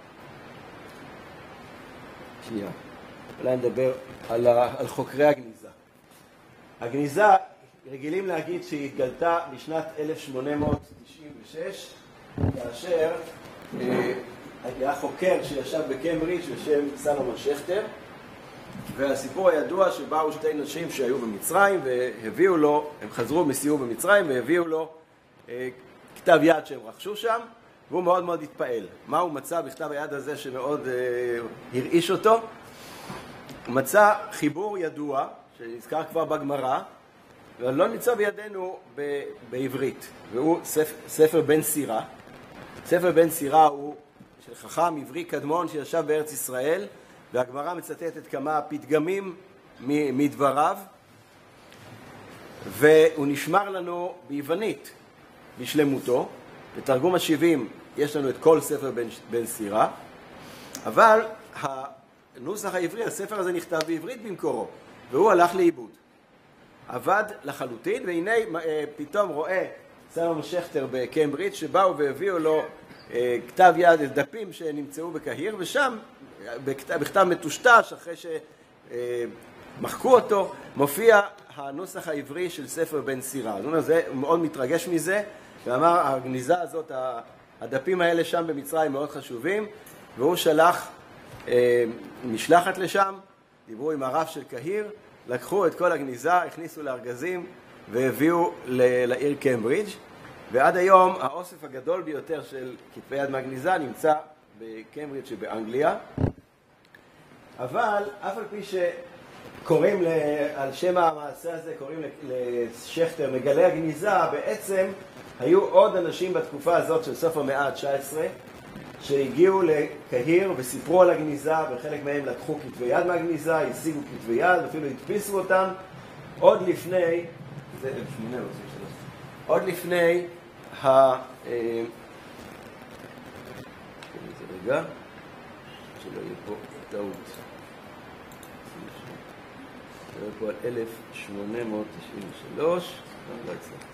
שנייה. אולי נדבר על, ה, על חוקרי הגניזה. הגניזה, רגילים להגיד שהיא התגלתה בשנת אלף שמונה מאות תשעים ושש, כאשר אה, היה חוקר שישב בקיימברידג' בשם סלומון שכטר, והסיפור הידוע שבאו שתי נשים שהיו במצרים והביאו לו, הם חזרו מסיור במצרים והביאו לו אה, כתב יד שהם רכשו שם, והוא מאוד מאוד התפעל. מה הוא מצא בכתב היד הזה שמאוד אה, הרעיש אותו? הוא מצא חיבור ידוע, שנזכר כבר בגמרא, אבל לא נמצא בידינו ב- בעברית, והוא ספר, ספר בן סירה. ספר בן סירה הוא של חכם עברי קדמון שישב בארץ ישראל, והגמרא מצטטת כמה פתגמים מדבריו, והוא נשמר לנו ביוונית בשלמותו. בתרגום השבעים יש לנו את כל ספר בן, בן סירה, אבל הנוסח העברי, הספר הזה נכתב בעברית במקורו, והוא הלך לאיבוד. עבד לחלוטין, והנה פתאום רואה סלומון שכטר בקיימברידג' שבאו והביאו לו כתב יד, דפים שנמצאו בקהיר, ושם בכתב, בכתב מטושטש, אחרי שמחקו אותו, מופיע הנוסח העברי של ספר בן סירה. זאת אומרת, הוא מאוד מתרגש מזה, ואמר, הגניזה הזאת, הדפים האלה שם במצרים מאוד חשובים, והוא שלח משלחת לשם, דיברו עם הרב של קהיר, לקחו את כל הגניזה, הכניסו לארגזים והביאו לעיר קיימברידג', ועד היום האוסף הגדול ביותר של כתבי יד מהגניזה נמצא בקיימברידג' שבאנגליה. אבל אף על פי קוראים, על שם המעשה הזה, קוראים לשכטר מגלה הגניזה, בעצם היו עוד אנשים בתקופה הזאת של סוף המאה ה-תשע עשרה, שהגיעו לקהיר וסיפרו על הגניזה, וחלק מהם לקחו כתבי יד מהגניזה, השיגו כתבי יד, אפילו הדפיסו אותם, עוד לפני, זה אלף שמונה מאות ושלוש, עוד לפני ה... רגע, שלא יהיה פה טעות. נראה פה על אלף שמונה מאות תשעים ושלוש, לא הצלחתי.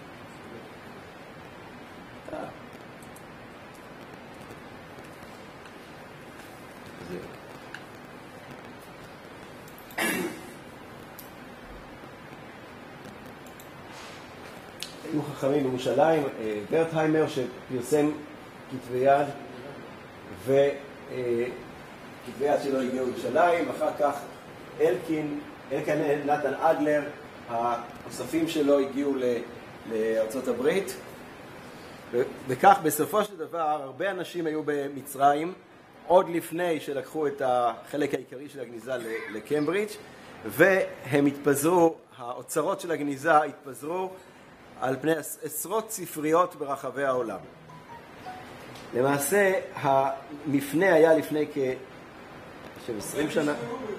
זהו. היו חכמים בירושלים, ברטהיימר שפרסם כתבי יד, וכתבי יד שלו הגיעו לירושלים, אחר כך אלקין, אלקין נתן אדלר, האוספים שלו הגיעו לארצות הברית, וכך בסופו של דבר הרבה אנשים היו במצרים, עוד לפני שלקחו את החלק העיקרי של הגניזה לקמברידג', והם התפזרו, האוצרות של הגניזה התפזרו על פני עשרות ספריות ברחבי העולם. למעשה המפנה היה לפני כ-עשרים שנה.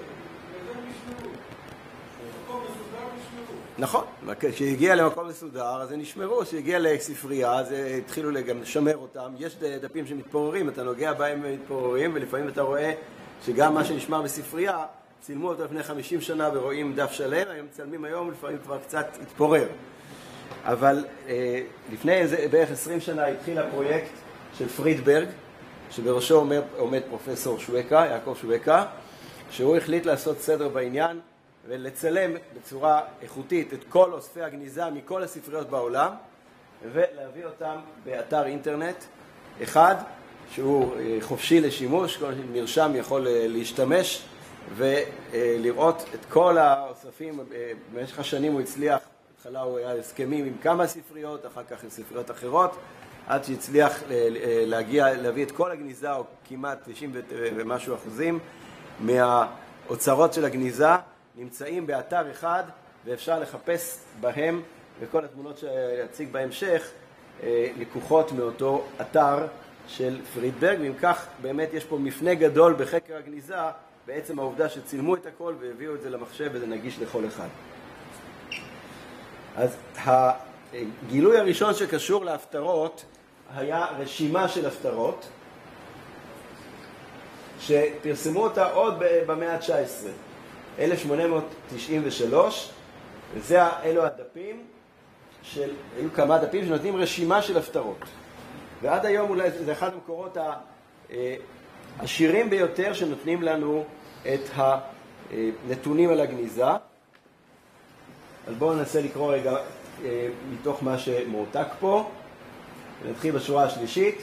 נכון, כשהגיע למקום מסודר אז זה נשמרו, כשהגיע לספרייה אז התחילו גם לשמר אותם. יש דפים שמתפוררים, אתה נוגע בהם ומתפוררים, ולפעמים אתה רואה שגם מה שנשמר בספרייה צילמו אותו לפני חמישים שנה ורואים דף שלם, היום מצלמים היום, לפעמים כבר קצת התפורר. אבל אה, לפני איזה, בערך עשרים שנה התחיל הפרויקט של פרידברג, שבראשו עומד, עומד פרופסור שווקה, יעקב שווקה, שהוא החליט לעשות סדר בעניין ולצלם בצורה איכותית את כל אוספי הגניזה מכל הספריות בעולם, ולהביא אותם באתר אינטרנט אחד שהוא חופשי לשימוש, כל מרשם יכול להשתמש ולראות את כל האוספים. במשך השנים הוא הצליח, בהתחלה הוא היה הסכמים עם כמה ספריות, אחר כך עם ספריות אחרות, עד שהצליח להגיע, להביא את כל הגניזה, או כמעט תשעים ומשהו אחוזים מהאוצרות של הגניזה, נמצאים באתר אחד, ואפשר לחפש בהם, וכל התמונות שיציג בהמשך, לקוחות מאותו אתר של פרידברג, ואם כך באמת יש פה מפנה גדול בחקר הגניזה, בעצם העובדה שצילמו את הכל והביאו את זה למחשב וזה נגיש לכל אחד. אז הגילוי הראשון שקשור להפטרות היה רשימה של הפטרות, שפרסמו אותה עוד במאה ה-תשע עשרה, אלף שמונה מאות תשעים ושלוש, וזה אלו הדפים, של, היו כמה דפים שנותנים רשימה של הפטרות. ועד היום אולי זה אחד המקורות העשירים ביותר שנותנים לנו את הנתונים על הגניזה. אז בואו ננסה לקרוא רגע מתוך מה שמועתק פה. נתחיל בשורה השלישית.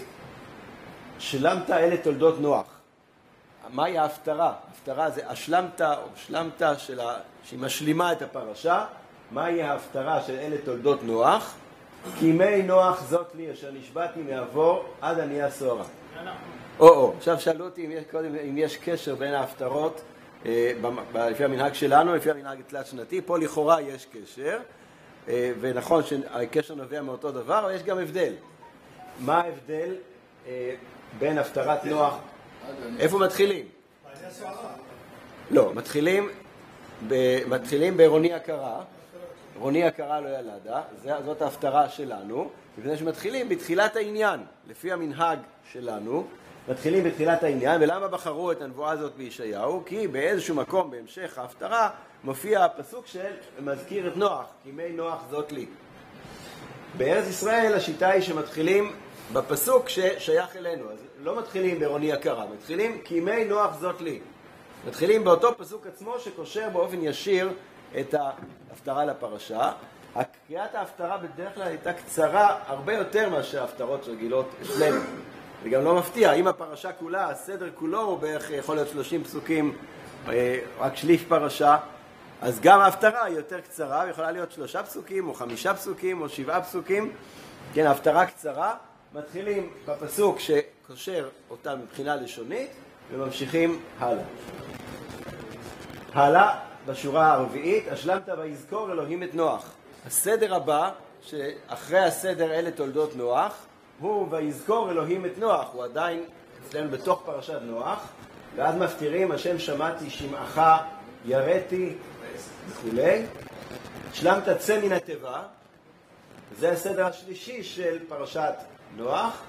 שלמת אלה תולדות נוח. מהי ההפטרה? ההפטרה זה השלמת או שלמת של ה... שהיא משלימה את הפרשה. מהי ההפטרה של אלה תולדות נוח? כי מי נוח זאת לי אשר נשבעתי מעבור עד עניי הסוהרה. או או, עכשיו שאלו אותי אם יש, קודם, אם יש קשר בין ההפטרות אה, לפי המנהג שלנו, לפי המנהג תלת שנתי. פה לכאורה יש קשר, אה, ונכון שהקשר נובע מאותו דבר, אבל יש גם הבדל. מה ההבדל אה, בין הפטרת נוח? איפה מתחילים? בעניי הסוהרה. לא, מתחילים, ב, מתחילים ברוני הכרה. רוני הכרה לא ילדה, זאת ההפטרה שלנו, לפני שמתחילים בתחילת העניין, לפי המנהג שלנו, מתחילים בתחילת העניין. ולמה בחרו את הנבואה הזאת בישעיהו? כי באיזשהו מקום בהמשך ההפטרה מופיע הפסוק של מזכיר את נוח, כי מי נוח זאת לי. בארץ ישראל השיטה היא שמתחילים בפסוק ששייך אלינו, אז לא מתחילים ברוני הכרה, מתחילים כי מי נוח זאת לי. מתחילים באותו פסוק עצמו שקושר באופן ישיר את ההפטרה לפרשה. הקריאת ההפטרה בדרך כלל הייתה קצרה הרבה יותר מאשר ההפטרות רגילות אצלנו. וגם לא מפתיע, אם הפרשה כולה, הסדר כולו הוא בערך יכול להיות שלושים פסוקים, רק שליש פרשה, אז גם ההפטרה היא יותר קצרה, יכולה להיות שלושה פסוקים או חמישה פסוקים או שבעה פסוקים. כן, ההפטרה קצרה, מתחילים בפסוק שקושר אותה מבחינה לשונית וממשיכים הלאה. הלאה, בשורה הרביעית, השלמת ויזכור אלוהים את נוח. הסדר הבא, שאחרי הסדר אלה תולדות נוח, הוא ויזכור אלוהים את נוח. הוא עדיין אצלנו בתוך פרשת נוח, ואז מפטירים, השם שמעתי שמעך יראתי וכולי. השלמת צא מן התיבה, זה הסדר השלישי של פרשת נוח.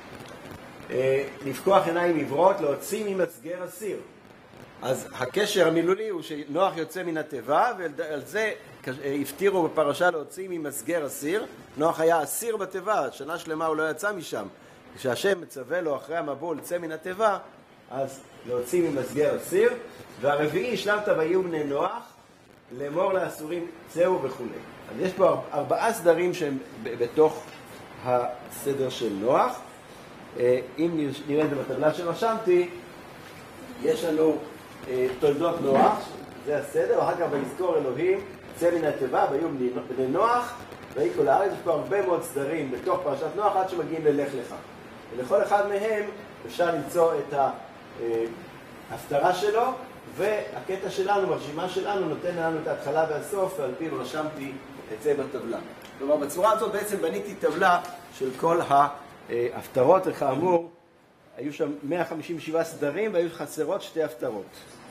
לפקוח עיניים עיוורות, להוציא ממסגר הסיר. אז הקשר המילולי הוא שנוח יוצא מן התיבה, ועל זה הפתירו בפרשה להוציא ממסגר הסיר. נוח היה אסיר בתיבה, שנה שלמה הוא לא יצא משם. כשהשם מצווה לו אחרי המבול צא מן התיבה, אז להוציא ממסגר הסיר. והרביעי, השלמת ויהיו בני נוח, לאמור לאסורים צאו וכו'. אז יש פה ארבעה סדרים שהם בתוך הסדר של נוח. אם נראה את זה בטבלה שרשמתי, יש לנו תולדות נוח, זה הסדר, אחר כך ויזכור אלוהים, צא מן התיבה, ויהיו בני נוח, ויהי כל הארץ. יש פה הרבה מאוד סדרים בתוך פרשת נוח עד שמגיעים ללך לך. ולכל אחד מהם אפשר למצוא את ההפטרה שלו, והקטע שלנו, ברשימה שלנו, נותן לנו את ההתחלה והסוף, ועל פי רשמתי את זה בטבלה. כלומר, בצורה הזאת בעצם בניתי טבלה של כל ההפטרות, וכאמור, היו שם מאה חמישים ושבעה סדרים, והיו חסרות שתי הפטרות.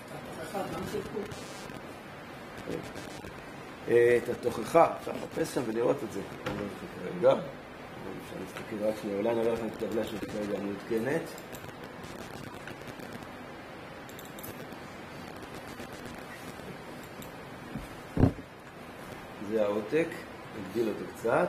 את התוכחה, אפשר לחפש שם ולראות את זה. רגע, אפשר להסתכל רק שנייה, אולי נראה לכם את הטבלה של כרגע המעודכנת. זה העותק, נגדיל אותו קצת.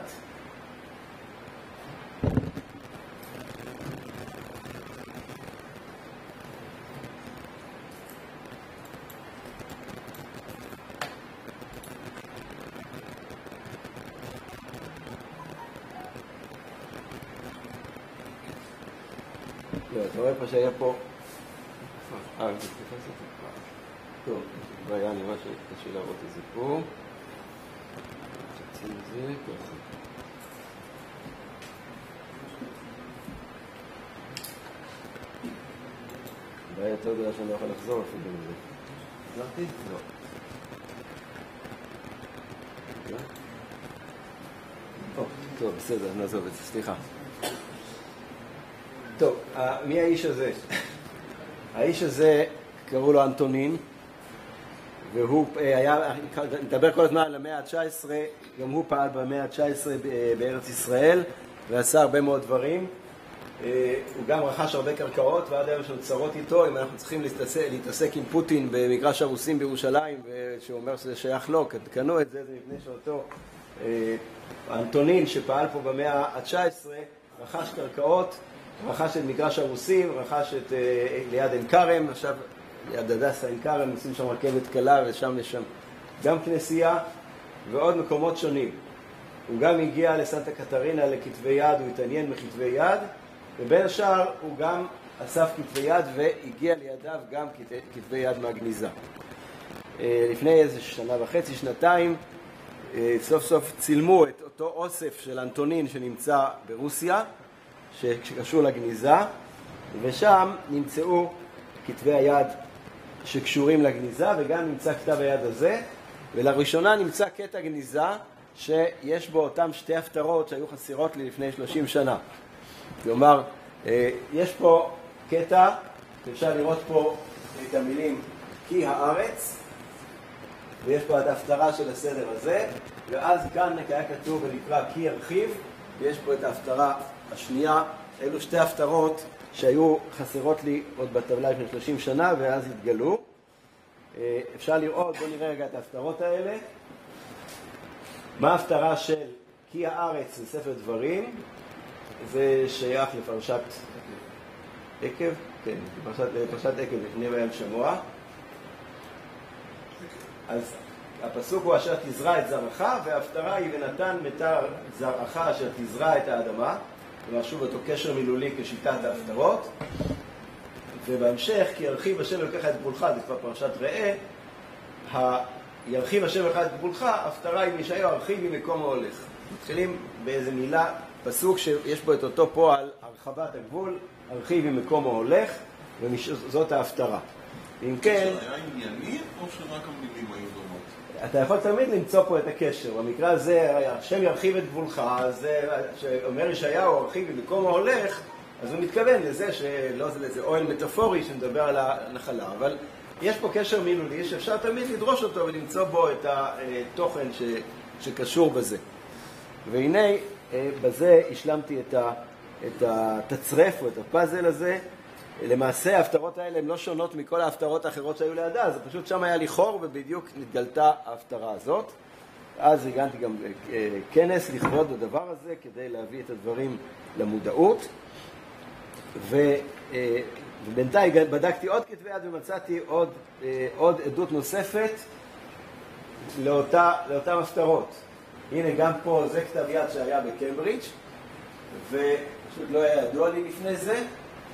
אתה רואה פה שהיה פה... אה, זה תפס את זה כבר. טוב, בעיה, אני ממש קשה להראות את זה פה. תצאים את זה, ככה. בעיה יותר גדולה שאני לא יכול לחזור אפילו לזה. חזרתי? לא. טוב, בסדר, נעזוב את זה, סליחה. טוב, מי האיש הזה? האיש הזה קראו לו אנטונין, והוא היה, נדבר כל הזמן על המאה ה-תשע עשרה, גם הוא פעל במאה ה-תשע עשרה בארץ ישראל, ועשה הרבה מאוד דברים. הוא גם רכש הרבה קרקעות, ועד היום יש לנו צרות איתו, אם אנחנו צריכים להתעסק, להתעסק עם פוטין במגרש הרוסים בירושלים, שהוא אומר שזה שייך לו, קנו את זה, זה מפני שאותו אנטונין שפעל פה במאה ה-תשע עשרה, רכש קרקעות, רכש את מגרש הרוסים, רכש את ליד עין כרם, עכשיו ליד הדסה עין כרם, עושים שם רכבת קלה ושם יש שם גם כנסייה ועוד מקומות שונים. הוא גם הגיע לסנטה קטרינה לכתבי יד, הוא התעניין בכתבי יד, ובין השאר הוא גם אסף כתבי יד והגיע לידיו גם כתבי יד מהגניזה. לפני איזה שנה וחצי, שנתיים, סוף סוף צילמו את אותו אוסף של אנטונין שנמצא ברוסיה, שקשור לגניזה, ושם נמצאו כתבי היד שקשורים לגניזה, וגם נמצא כתב היד הזה, ולראשונה נמצא קטע גניזה שיש בו אותם שתי הפטרות שהיו חסרות לי לפני שלושים שנה. כלומר, יש פה קטע, אפשר לראות פה את המילים כי הארץ, ויש פה את ההפטרה של הסדר הזה, ואז כאן היה כתוב ונקרא כי ירחיב, ויש פה את ההפטרה השנייה. אלו שתי הפטרות שהיו חסרות לי עוד בטבלה לפני שלושים שנה, ואז התגלו. אפשר לראות, בואו נראה רגע את ההפטרות האלה. מה ההפטרה של כי הארץ בספר דברים? זה שייך לפרשת עקב, כן, לפרשת, לפרשת עקב לפני וים שמוע. אז הפסוק הוא אשר תזרע את זרעך, וההפטרה היא ונתן מטר זרעך אשר תזרע את האדמה. כלומר, שוב אותו קשר מילולי כשיטת ההפטרות. ובהמשך, כי ירחיב השם אלוקיך את גבולך, זה כבר פרשת ראה, ירחיב השם אלוקיך את גבולך, ההפטרה היא מישעיהו, הרחיבי מקום ההולך. מתחילים באיזה מילה, פסוק שיש בו את אותו פועל, הרחבת הגבול, הרחיבי מקום ההולך, וזאת ההפטרה. אם כן... היה ענייני או שרק המילים היו דומות? אתה יכול תמיד למצוא פה את הקשר. במקרה הזה, השם ירחיב את גבולך, אז שאומר ישעיהו, הרחיב במקום ההולך, אז הוא מתכוון לזה שלא זה לזה אוהל מטאפורי שמדבר על הנחלה. אבל יש פה קשר מילולי שאפשר תמיד לדרוש אותו ולמצוא בו את התוכן ש, שקשור בזה. והנה, בזה השלמתי את, ה, את התצרף או את הפאזל הזה. למעשה ההפטרות האלה הן לא שונות מכל ההפטרות האחרות שהיו לידה, זה פשוט שם היה לי חור ובדיוק נתגלתה ההפטרה הזאת. אז הגעתי גם כנס לכבוד הדבר הזה כדי להביא את הדברים למודעות. ו, ובינתיים בדקתי עוד כתבי יד ומצאתי עוד, עוד עדות נוספת לאותה, לאותם הפטרות. הנה גם פה זה כתב יד שהיה בקיימברידג' ופשוט לא היה ידוע לי לפני זה.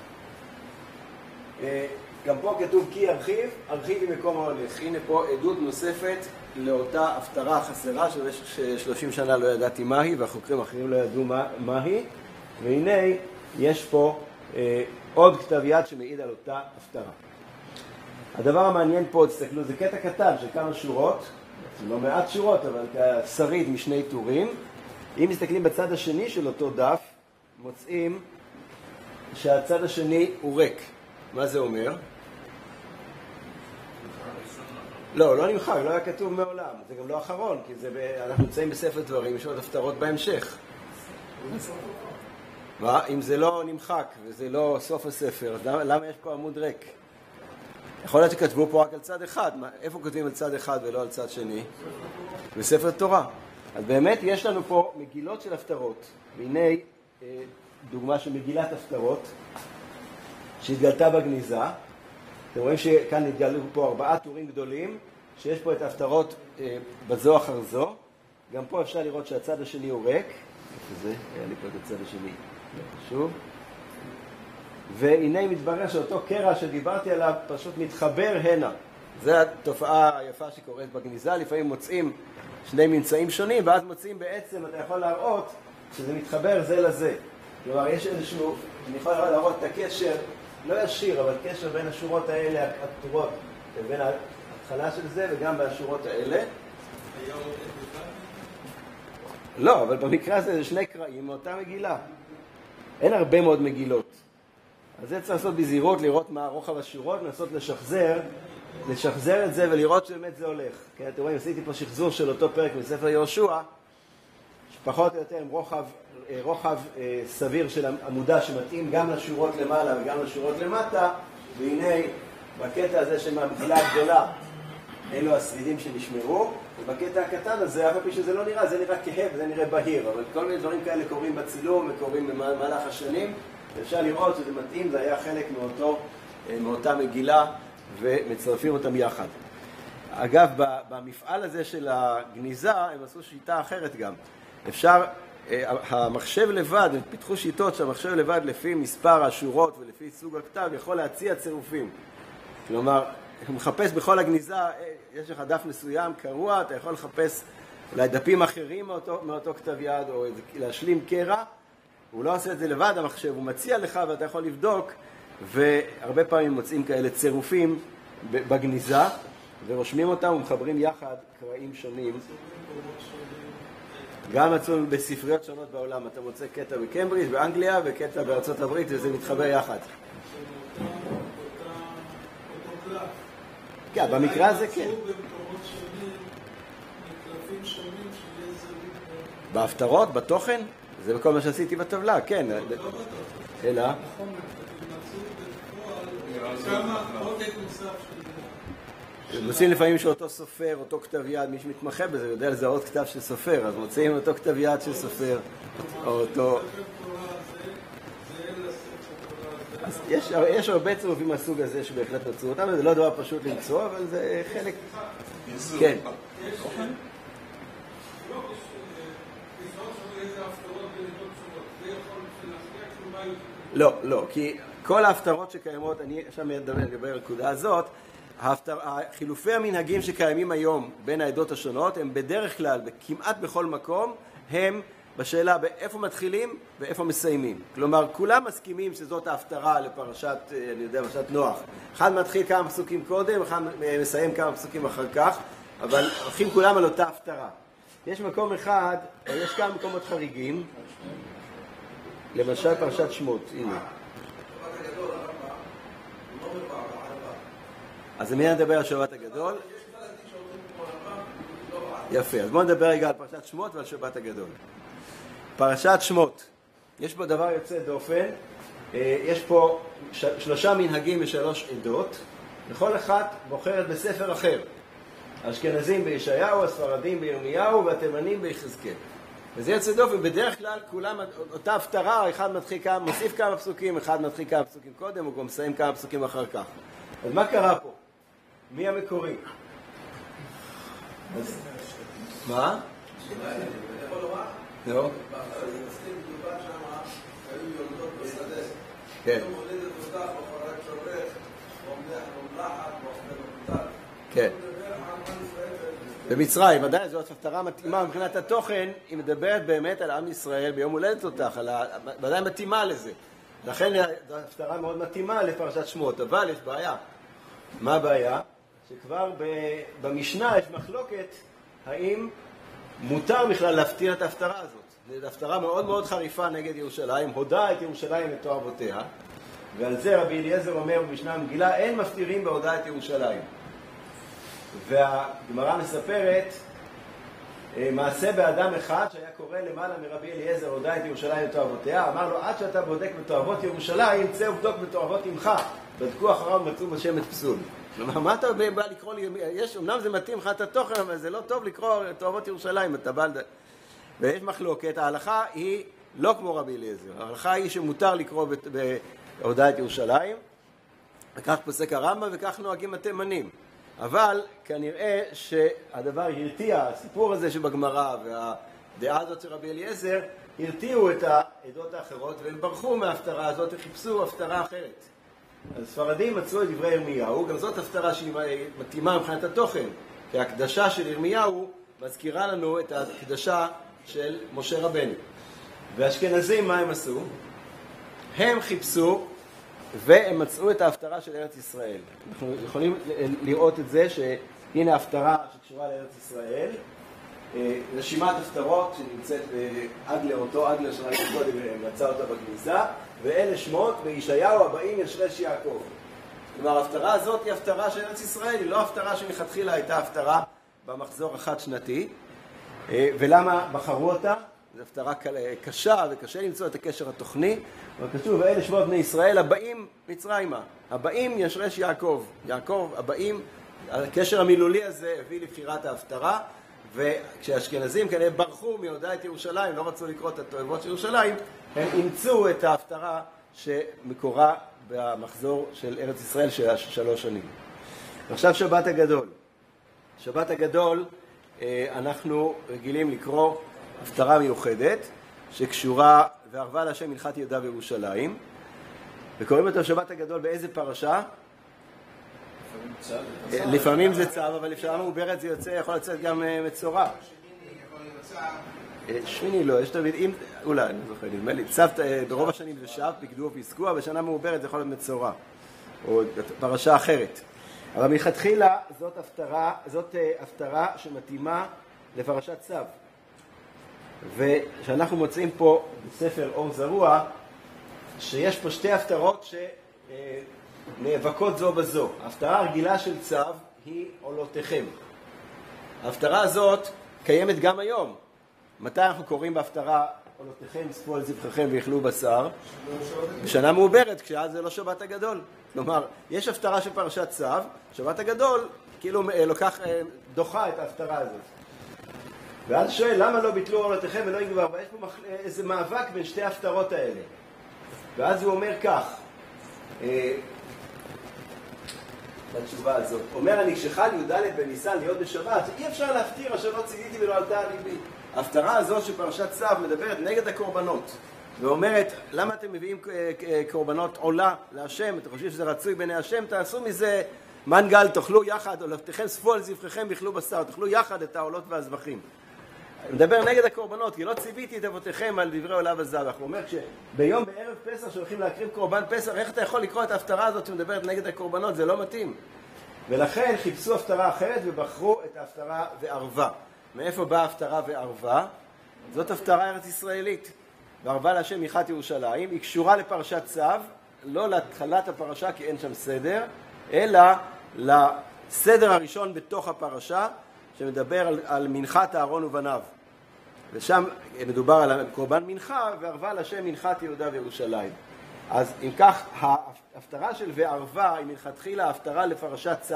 גם פה כתוב כי ארחיב, ארחיב ממקום ההולך. הנה פה עדות נוספת לאותה הפטרה חסרה שבמשך שלושים שנה לא ידעתי מהי והחוקרים אחרים לא ידעו מה, מהי. והנה יש פה אה, עוד כתב יד שמעיד על אותה הפטרה. הדבר המעניין פה, תסתכלו, זה קטע קטן של כמה שורות, לא מעט שורות, אבל שריד משני טורים. אם מסתכלים בצד השני של אותו דף, מוצאים שהצד השני הוא ריק. מה זה אומר? לא, לא נמחק, לא היה כתוב מעולם. זה גם לא אחרון, כי זה, אנחנו נמצאים בספר דברים, יש עוד הפטרות בהמשך. מה? אם זה לא נמחק וזה לא סוף הספר, אז למה, למה יש פה עמוד ריק? יכול להיות שכתבו פה רק על צד אחד. איפה כותבים על צד אחד ולא על צד שני? בספר תורה. אז באמת יש לנו פה מגילות של הפטרות. והנה דוגמה של מגילת הפטרות שהתגלתה בגניזה. אתם רואים שכאן התגלו פה ארבעה טורים גדולים, שיש פה את ההפטרות בזו אחר זו. גם פה אפשר לראות שהצד השני הוא ריק. איפה זה? היה לי פה את הצד השני. שוב. והנה מתברר שאותו קרע שדיברתי עליו פשוט מתחבר הנה. זו התופעה היפה שקורית בגניזה. לפעמים מוצאים שני ממצאים שונים, ואז מוצאים בעצם, אתה יכול להראות שזה מתחבר זה לזה. כלומר, יש איזשהו, אני יכול להראות את הקשר, לא ישיר, אבל קשר בין השורות האלה, הכתובות, בין ההתחלה של זה וגם בשורות האלה. לא, אבל במקרה הזה זה שני קרעים מאותה מגילה. אין הרבה מאוד מגילות. אז זה צריך לעשות בזהירות, לראות מה רוחב השורות, לנסות לשחזר, לשחזר את זה ולראות שבאמת זה הולך. כן, אתם רואים, עשיתי פה שחזור של אותו פרק מספר יהושע, שפחות או יותר עם רוחב, רוחב אה, סביר של עמודה שמתאים גם לשורות למעלה וגם לשורות למטה, והנה בקטע הזה שמהמגילה הגדולה, אלו השרידים שנשמרו, ובקטע הקטן הזה, אף פי שזה לא נראה, זה נראה כהה וזה נראה בהיר, אבל כל מיני דברים כאלה קורים בצילום וקורים במהלך השנים, ואפשר לראות שזה מתאים, זה היה חלק מאותו, מאותה מגילה, ומצרפים אותם יחד. אגב, במפעל הזה של הגניזה, הם עשו שיטה אחרת גם. אפשר, המחשב לבד, הם פיתחו שיטות שהמחשב לבד לפי מספר השורות ולפי סוג הכתב, יכול להציע צירופים. כלומר, הוא מחפש בכל הגניזה, יש לך דף מסוים, קרוע, אתה יכול לחפש אולי דפים אחרים מאותו, מאותו כתב יד, או להשלים קרע. הוא לא עושה את זה לבד, המחשב, הוא מציע לך ואתה יכול לבדוק, והרבה פעמים מוצאים כאלה צירופים בגניזה, ורושמים אותם ומחברים יחד קרעים שונים. גם מצאו בספריות שונות בעולם, אתה מוצא קטע בקיימברידג' באנגליה וקטע בארצות הברית, וזה מתחבר יחד. כן, במקרה הזה כן. בהפטרות, בתוכן? זה בכל מה שעשיתי בטבלה, כן. אלא? מוצאים לפעמים שאותו סופר, אותו כתב יד, מי שמתמחה בזה, יודע לזהות כתב של סופר, אז מוצאים אותו כתב יד של סופר, או אותו... יש, יש הרבה צירופים מהסוג הזה שבהחלט מצאו אותם, זה לא דבר פשוט למצוא, אבל זה חלק... כן. לא, לא, כי כל ההפטרות שקיימות, אני עכשיו מדבר לגבי הנקודה הזאת, חילופי המנהגים שקיימים היום בין העדות השונות, הם בדרך כלל, כמעט בכל מקום, הם בשאלה באיפה מתחילים ואיפה מסיימים. כלומר, כולם מסכימים שזאת ההפטרה לפרשת, אני יודע, פרשת נוח. אחד מתחיל כמה פסוקים קודם, אחד מסיים כמה פסוקים אחר כך, אבל הולכים כולם על אותה הפטרה. יש מקום אחד, יש כמה מקומות חריגים, למשל פרשת שמות, הנה. אז מי נדבר על שבת הגדול? יפה, אז בואו נדבר רגע על פרשת שמות ועל שבת הגדול. פרשת שמות, יש פה דבר יוצא דופן, יש פה שלושה מנהגים ושלוש עדות, וכל אחת בוחרת בספר אחר. האשכנזים בישעיהו, הספרדים בירמיהו והתימנים ביחזקאל. וזה יוצא דופן, בדרך כלל כולם אותה הפטרה, אחד מתחיל כמה, מוסיף כמה פסוקים, אחד מתחיל כמה פסוקים קודם, הוא גם מסיים כמה פסוקים אחר כך. אז מה קרה פה? מי המקורי? מה? לא? כן. כן. במצרים, ודאי זאת הפטרה מתאימה מבחינת התוכן, היא מדברת באמת על עם ישראל ביום הולדת אותך, ודאי מתאימה לזה. לכן זו הפטרה מאוד מתאימה לפרשת שמות, אבל יש בעיה. מה הבעיה? שכבר במשנה יש מחלוקת האם מותר בכלל להפטיר את ההפטרה הזאת. זו הפטרה מאוד מאוד חריפה נגד ירושלים, הודה את ירושלים לתועבותיה, ועל זה רבי אליעזר אומר במשנה המגילה, אין מפטירים בהודה את ירושלים. והגמרא מספרת מעשה באדם אחד שהיה קורא למעלה מרבי אליעזר הודה את ירושלים לתועבותיה, אמר לו עד שאתה בודק בתועבות ירושלים צא ובדוק בתועבות עמך, בדקו אחריו מצאו בשמת פסול. כלומר, מה אתה בא לקרוא לי, יש, אמנם זה מתאים לך את התוכן, אבל זה לא טוב לקרוא תועבות ירושלים, אתה בא, ויש מחלוקת, ההלכה היא לא כמו רבי אליעזר, ההלכה היא שמותר לקרוא בהודעה את ירושלים, וכך פוסק הרמב"ם וכך נוהגים התימנים. אבל כנראה שהדבר הרתיע, הסיפור הזה שבגמרא והדעה הזאת של רבי אליעזר, הרתיעו את העדות האחרות והם ברחו מההפטרה הזאת וחיפשו הפטרה אחרת. אז ספרדים מצאו את דברי ירמיהו, גם זאת הפטרה שהיא מתאימה מבחינת התוכן, כי ההקדשה של ירמיהו מזכירה לנו את ההקדשה של משה רבנו. והאשכנזים מה הם עשו? הם חיפשו והם מצאו את ההפטרה של ארץ ישראל. אנחנו יכולים לראות את זה שהנה ההפטרה שקשורה לארץ ישראל, רשימת הפטרות שנמצאת עד לאותו, עד לשנה קודם מצא אותה בכניסה, ואלה שמות בישעיהו הבאים ישרש יעקב. כלומר, ההפטרה הזאת היא הפטרה של ארץ ישראל, היא לא הפטרה שמלכתחילה הייתה הפטרה במחזור החד שנתי. ולמה בחרו אותה? זו הפטרה קשה וקשה למצוא את הקשר התוכני, אבל כתוב, ואלה שמות בני ישראל הבאים מצרימה, הבאים ישרש יעקב, יעקב הבאים, הקשר המילולי הזה הביא לבחירת ההפטרה, וכשהאשכנזים כנראה ברחו מהודעה את ירושלים, לא רצו לקרוא את התועבות של ירושלים, הם אימצו את ההפטרה שמקורה במחזור של ארץ ישראל של שלוש שנים. עכשיו שבת הגדול. שבת הגדול אנחנו רגילים לקרוא הפטרה מיוחדת שקשורה וערבה להשם מלכת יהודה וירושלים, וקוראים אותה שבת הגדול באיזה פרשה? לפעמים זה צו, אבל אפשר מעוברת זה יוצא, יכול לצאת גם מצורע. שמיני לא, יש תמיד, אם, אולי, אני זוכר, נדמה לי, צו ברוב השנים זה שב, פקדו או פסקו, בשנה מעוברת זה יכול להיות מצורע, או פרשה אחרת. אבל מלכתחילה זאת הפטרה, זאת הפטרה שמתאימה לפרשת צו. ושאנחנו מוצאים פה בספר אור זרוע, שיש פה שתי הפטרות שנאבקות זו בזו. ההפטרה הרגילה של צו היא עולותיכם. ההפטרה הזאת קיימת גם היום. מתי אנחנו קוראים בהפטרה עולותיכם יספו על זבחיכם ויאכלו בשר? בשנה מעוברת, כשאז זה לא שבת הגדול. כלומר, יש הפטרה של פרשת צו, שבת הגדול כאילו לוקח, דוחה את ההפטרה הזאת. ואז שואל, למה לא ביטלו עולותיכם ולא יגבר? ויש פה איזה מאבק בין שתי ההפטרות האלה. ואז הוא אומר כך, בתשובה הזאת, אומר אני כשחל י"ד בניסן להיות בשבת, אי אפשר להפטיר אשר לא ציוויתי ולא עלתה על ליבי. ההפטרה הזאת של פרשת צו מדברת נגד הקורבנות, ואומרת, למה אתם מביאים קורבנות עולה להשם? אתם חושבים שזה רצוי בעיני השם? תעשו מזה מנגל, תאכלו יחד, עולותיכם ספו על זבחיכם ויאכלו בשר, תאכלו יחד את העולות והזבחים. מדבר נגד הקורבנות, כי לא ציוויתי את אבותיכם על דברי עולה וזבח. הוא אומר, שביום בערב פסח שהולכים להקריב קורבן פסח, איך אתה יכול לקרוא את ההפטרה הזאת שמדברת נגד הקורבנות? זה לא מתאים. ולכן חיפשו הפטרה אחרת ובחרו את ההפטרה וערבה. מאיפה באה הפטרה וערבה? זאת הפטרה ארץ ישראלית. וערבה להשם מיחת ירושלים. היא קשורה לפרשת צו, לא להתחלת הפרשה כי אין שם סדר, אלא לסדר הראשון בתוך הפרשה, שמדבר על, על מנחת אהרון ובניו. ושם מדובר על קורבן מנחה, וערבה להשם מנחת יהודה וירושלים. אז אם כך, ההפטרה של וערבה היא מלכתחילה ההפטרה לפרשת צו,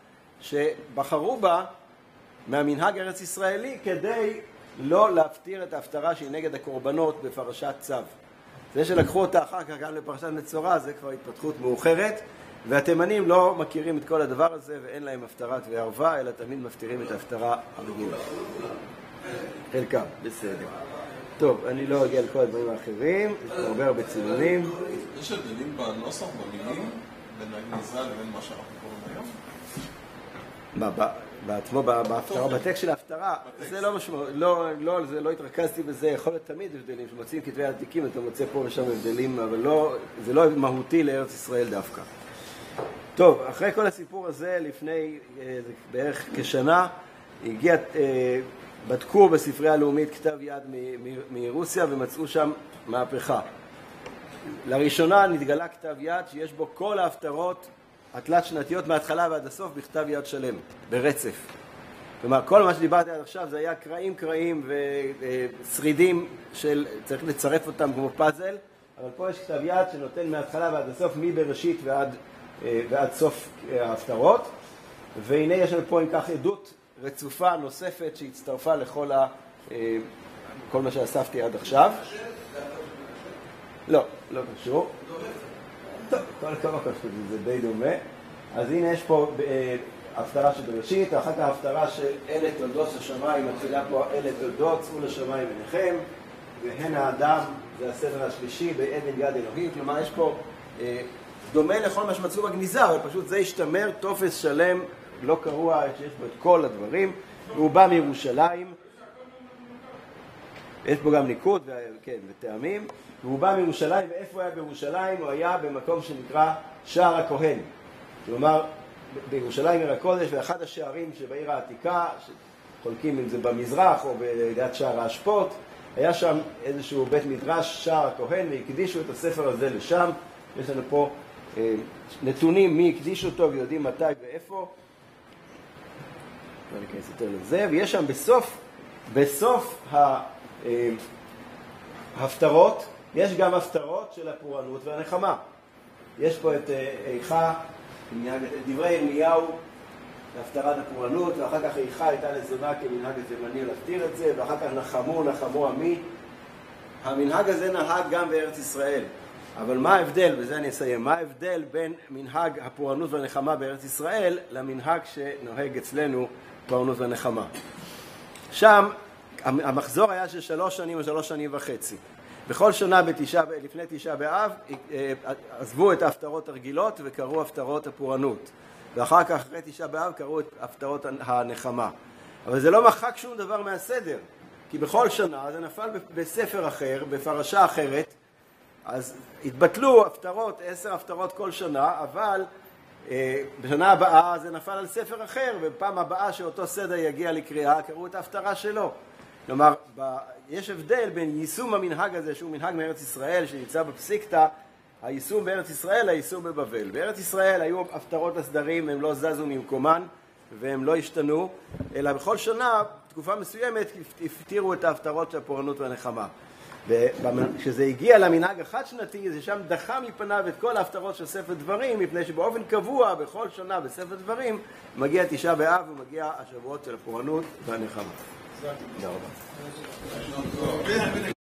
שבחרו בה מהמנהג ארץ ישראלי כדי לא להפטיר את ההפטרה שהיא נגד הקורבנות בפרשת צו. זה שלקחו אותה אחר כך גם לפרשת מצורע, זה כבר התפתחות מאוחרת, והתימנים לא מכירים את כל הדבר הזה ואין להם הפטרת וערבה, אלא תמיד מפטירים את ההפטרה הרגילה. חלקם, בסדר. טוב, אני לא אגיע לכל הדברים האחרים, יש פה הרבה הרבה צילונים. יש הבדלים בנוסח, במילים, בין הגניזה לבין מה שאנחנו קוראים היום? מה, בעצמו, בהפטרה, בטקסט של ההפטרה, זה לא משמעות, לא, לא, זה לא התרכזתי בזה, יכול להיות תמיד הבדלים, שמוצאים כתבי עתיקים, אתה מוצא פה ושם הבדלים, אבל לא, זה לא מהותי לארץ ישראל דווקא. טוב, אחרי כל הסיפור הזה, לפני בערך כשנה, הגיע, בדקו בספרייה הלאומית כתב יד מרוסיה ומצאו שם מהפכה. לראשונה נתגלה כתב יד שיש בו כל ההפטרות התלת שנתיות מההתחלה ועד הסוף בכתב יד שלם, ברצף. כלומר, כל מה שדיברתי עד עכשיו זה היה קרעים קרעים ושרידים של, צריך לצרף אותם כמו פאזל, אבל פה יש כתב יד שנותן מההתחלה ועד הסוף, מבראשית ועד, ועד סוף ההפטרות. והנה יש לנו פה אם כך עדות רצופה נוספת שהצטרפה לכל ה, כל מה שאספתי עד עכשיו. לא, לא קשור. טוב, כל כמה קשור, זה די דומה. אז הנה יש פה הפטרה של בראשית, אחר כך הפטרה של אלה תולדות השמיים, מתחילה פה אלה תולדות, צאו לשמיים עיניכם, והן האדם, זה הספר השלישי, באבן יד אלוהים. כלומר, יש פה דומה לכל מה שמצאו בגניזה, אבל פשוט זה השתמר, טופס שלם, לא קרוע, שיש בו את כל הדברים, והוא בא מירושלים, יש פה גם ניקוד, כן, וטעמים, והוא בא מירושלים, ואיפה הוא היה בירושלים? הוא היה במקום שנקרא שער הכהן. כלומר, בירושלים עיר הקודש, ואחד השערים שבעיר העתיקה, שחולקים אם זה במזרח או בידיעת שער האשפות, היה שם איזשהו בית מדרש, שער הכהן, והקדישו את הספר הזה לשם. יש לנו פה אה, נתונים מי הקדיש אותו ויודעים מתי ואיפה. אני אכנס יותר לזה, ויש שם בסוף, בסוף ההפטרות, יש גם הפטרות של הפורענות והנחמה. יש פה את איכה, דברי ירמיהו, להפטרת הפורענות, ואחר כך איכה הייתה לזונה כמנהג התימני להפטיר את זה, ואחר כך נחמו, נחמו עמי. המנהג הזה נהג גם בארץ ישראל. אבל מה ההבדל, בזה אני אסיים, מה ההבדל בין מנהג הפורענות והנחמה בארץ ישראל למנהג שנוהג אצלנו פורענות ונחמה? שם המחזור היה של שלוש שנים או שלוש שנים וחצי. בכל שנה בתשעה, לפני תשעה באב עזבו את ההפטרות הרגילות וקראו הפטרות הפורענות. ואחר כך אחרי תשעה באב קראו את הפטרות הנחמה. אבל זה לא מחק שום דבר מהסדר. כי בכל שנה זה נפל בספר אחר, בפרשה אחרת. אז התבטלו הפטרות, עשר הפטרות כל שנה, אבל אה, בשנה הבאה זה נפל על ספר אחר, ובפעם הבאה שאותו סדר יגיע לקריאה, קראו את ההפטרה שלו. כלומר, ב, יש הבדל בין יישום המנהג הזה, שהוא מנהג מארץ ישראל, שנמצא בפסיקתא, היישום בארץ ישראל, היישום בבבל. בארץ ישראל היו הפטרות הסדרים, הם לא זזו ממקומן, והם לא השתנו, אלא בכל שנה, תקופה מסוימת, הפתירו את ההפטרות של הפורענות והנחמה. וכשזה הגיע למנהג החד שנתי, זה שם דחה מפניו את כל ההפטרות של ספר דברים, מפני שבאופן קבוע, בכל שנה בספר דברים, מגיע תשעה באב ומגיע השבועות של הפורענות והנחמה. תודה רבה.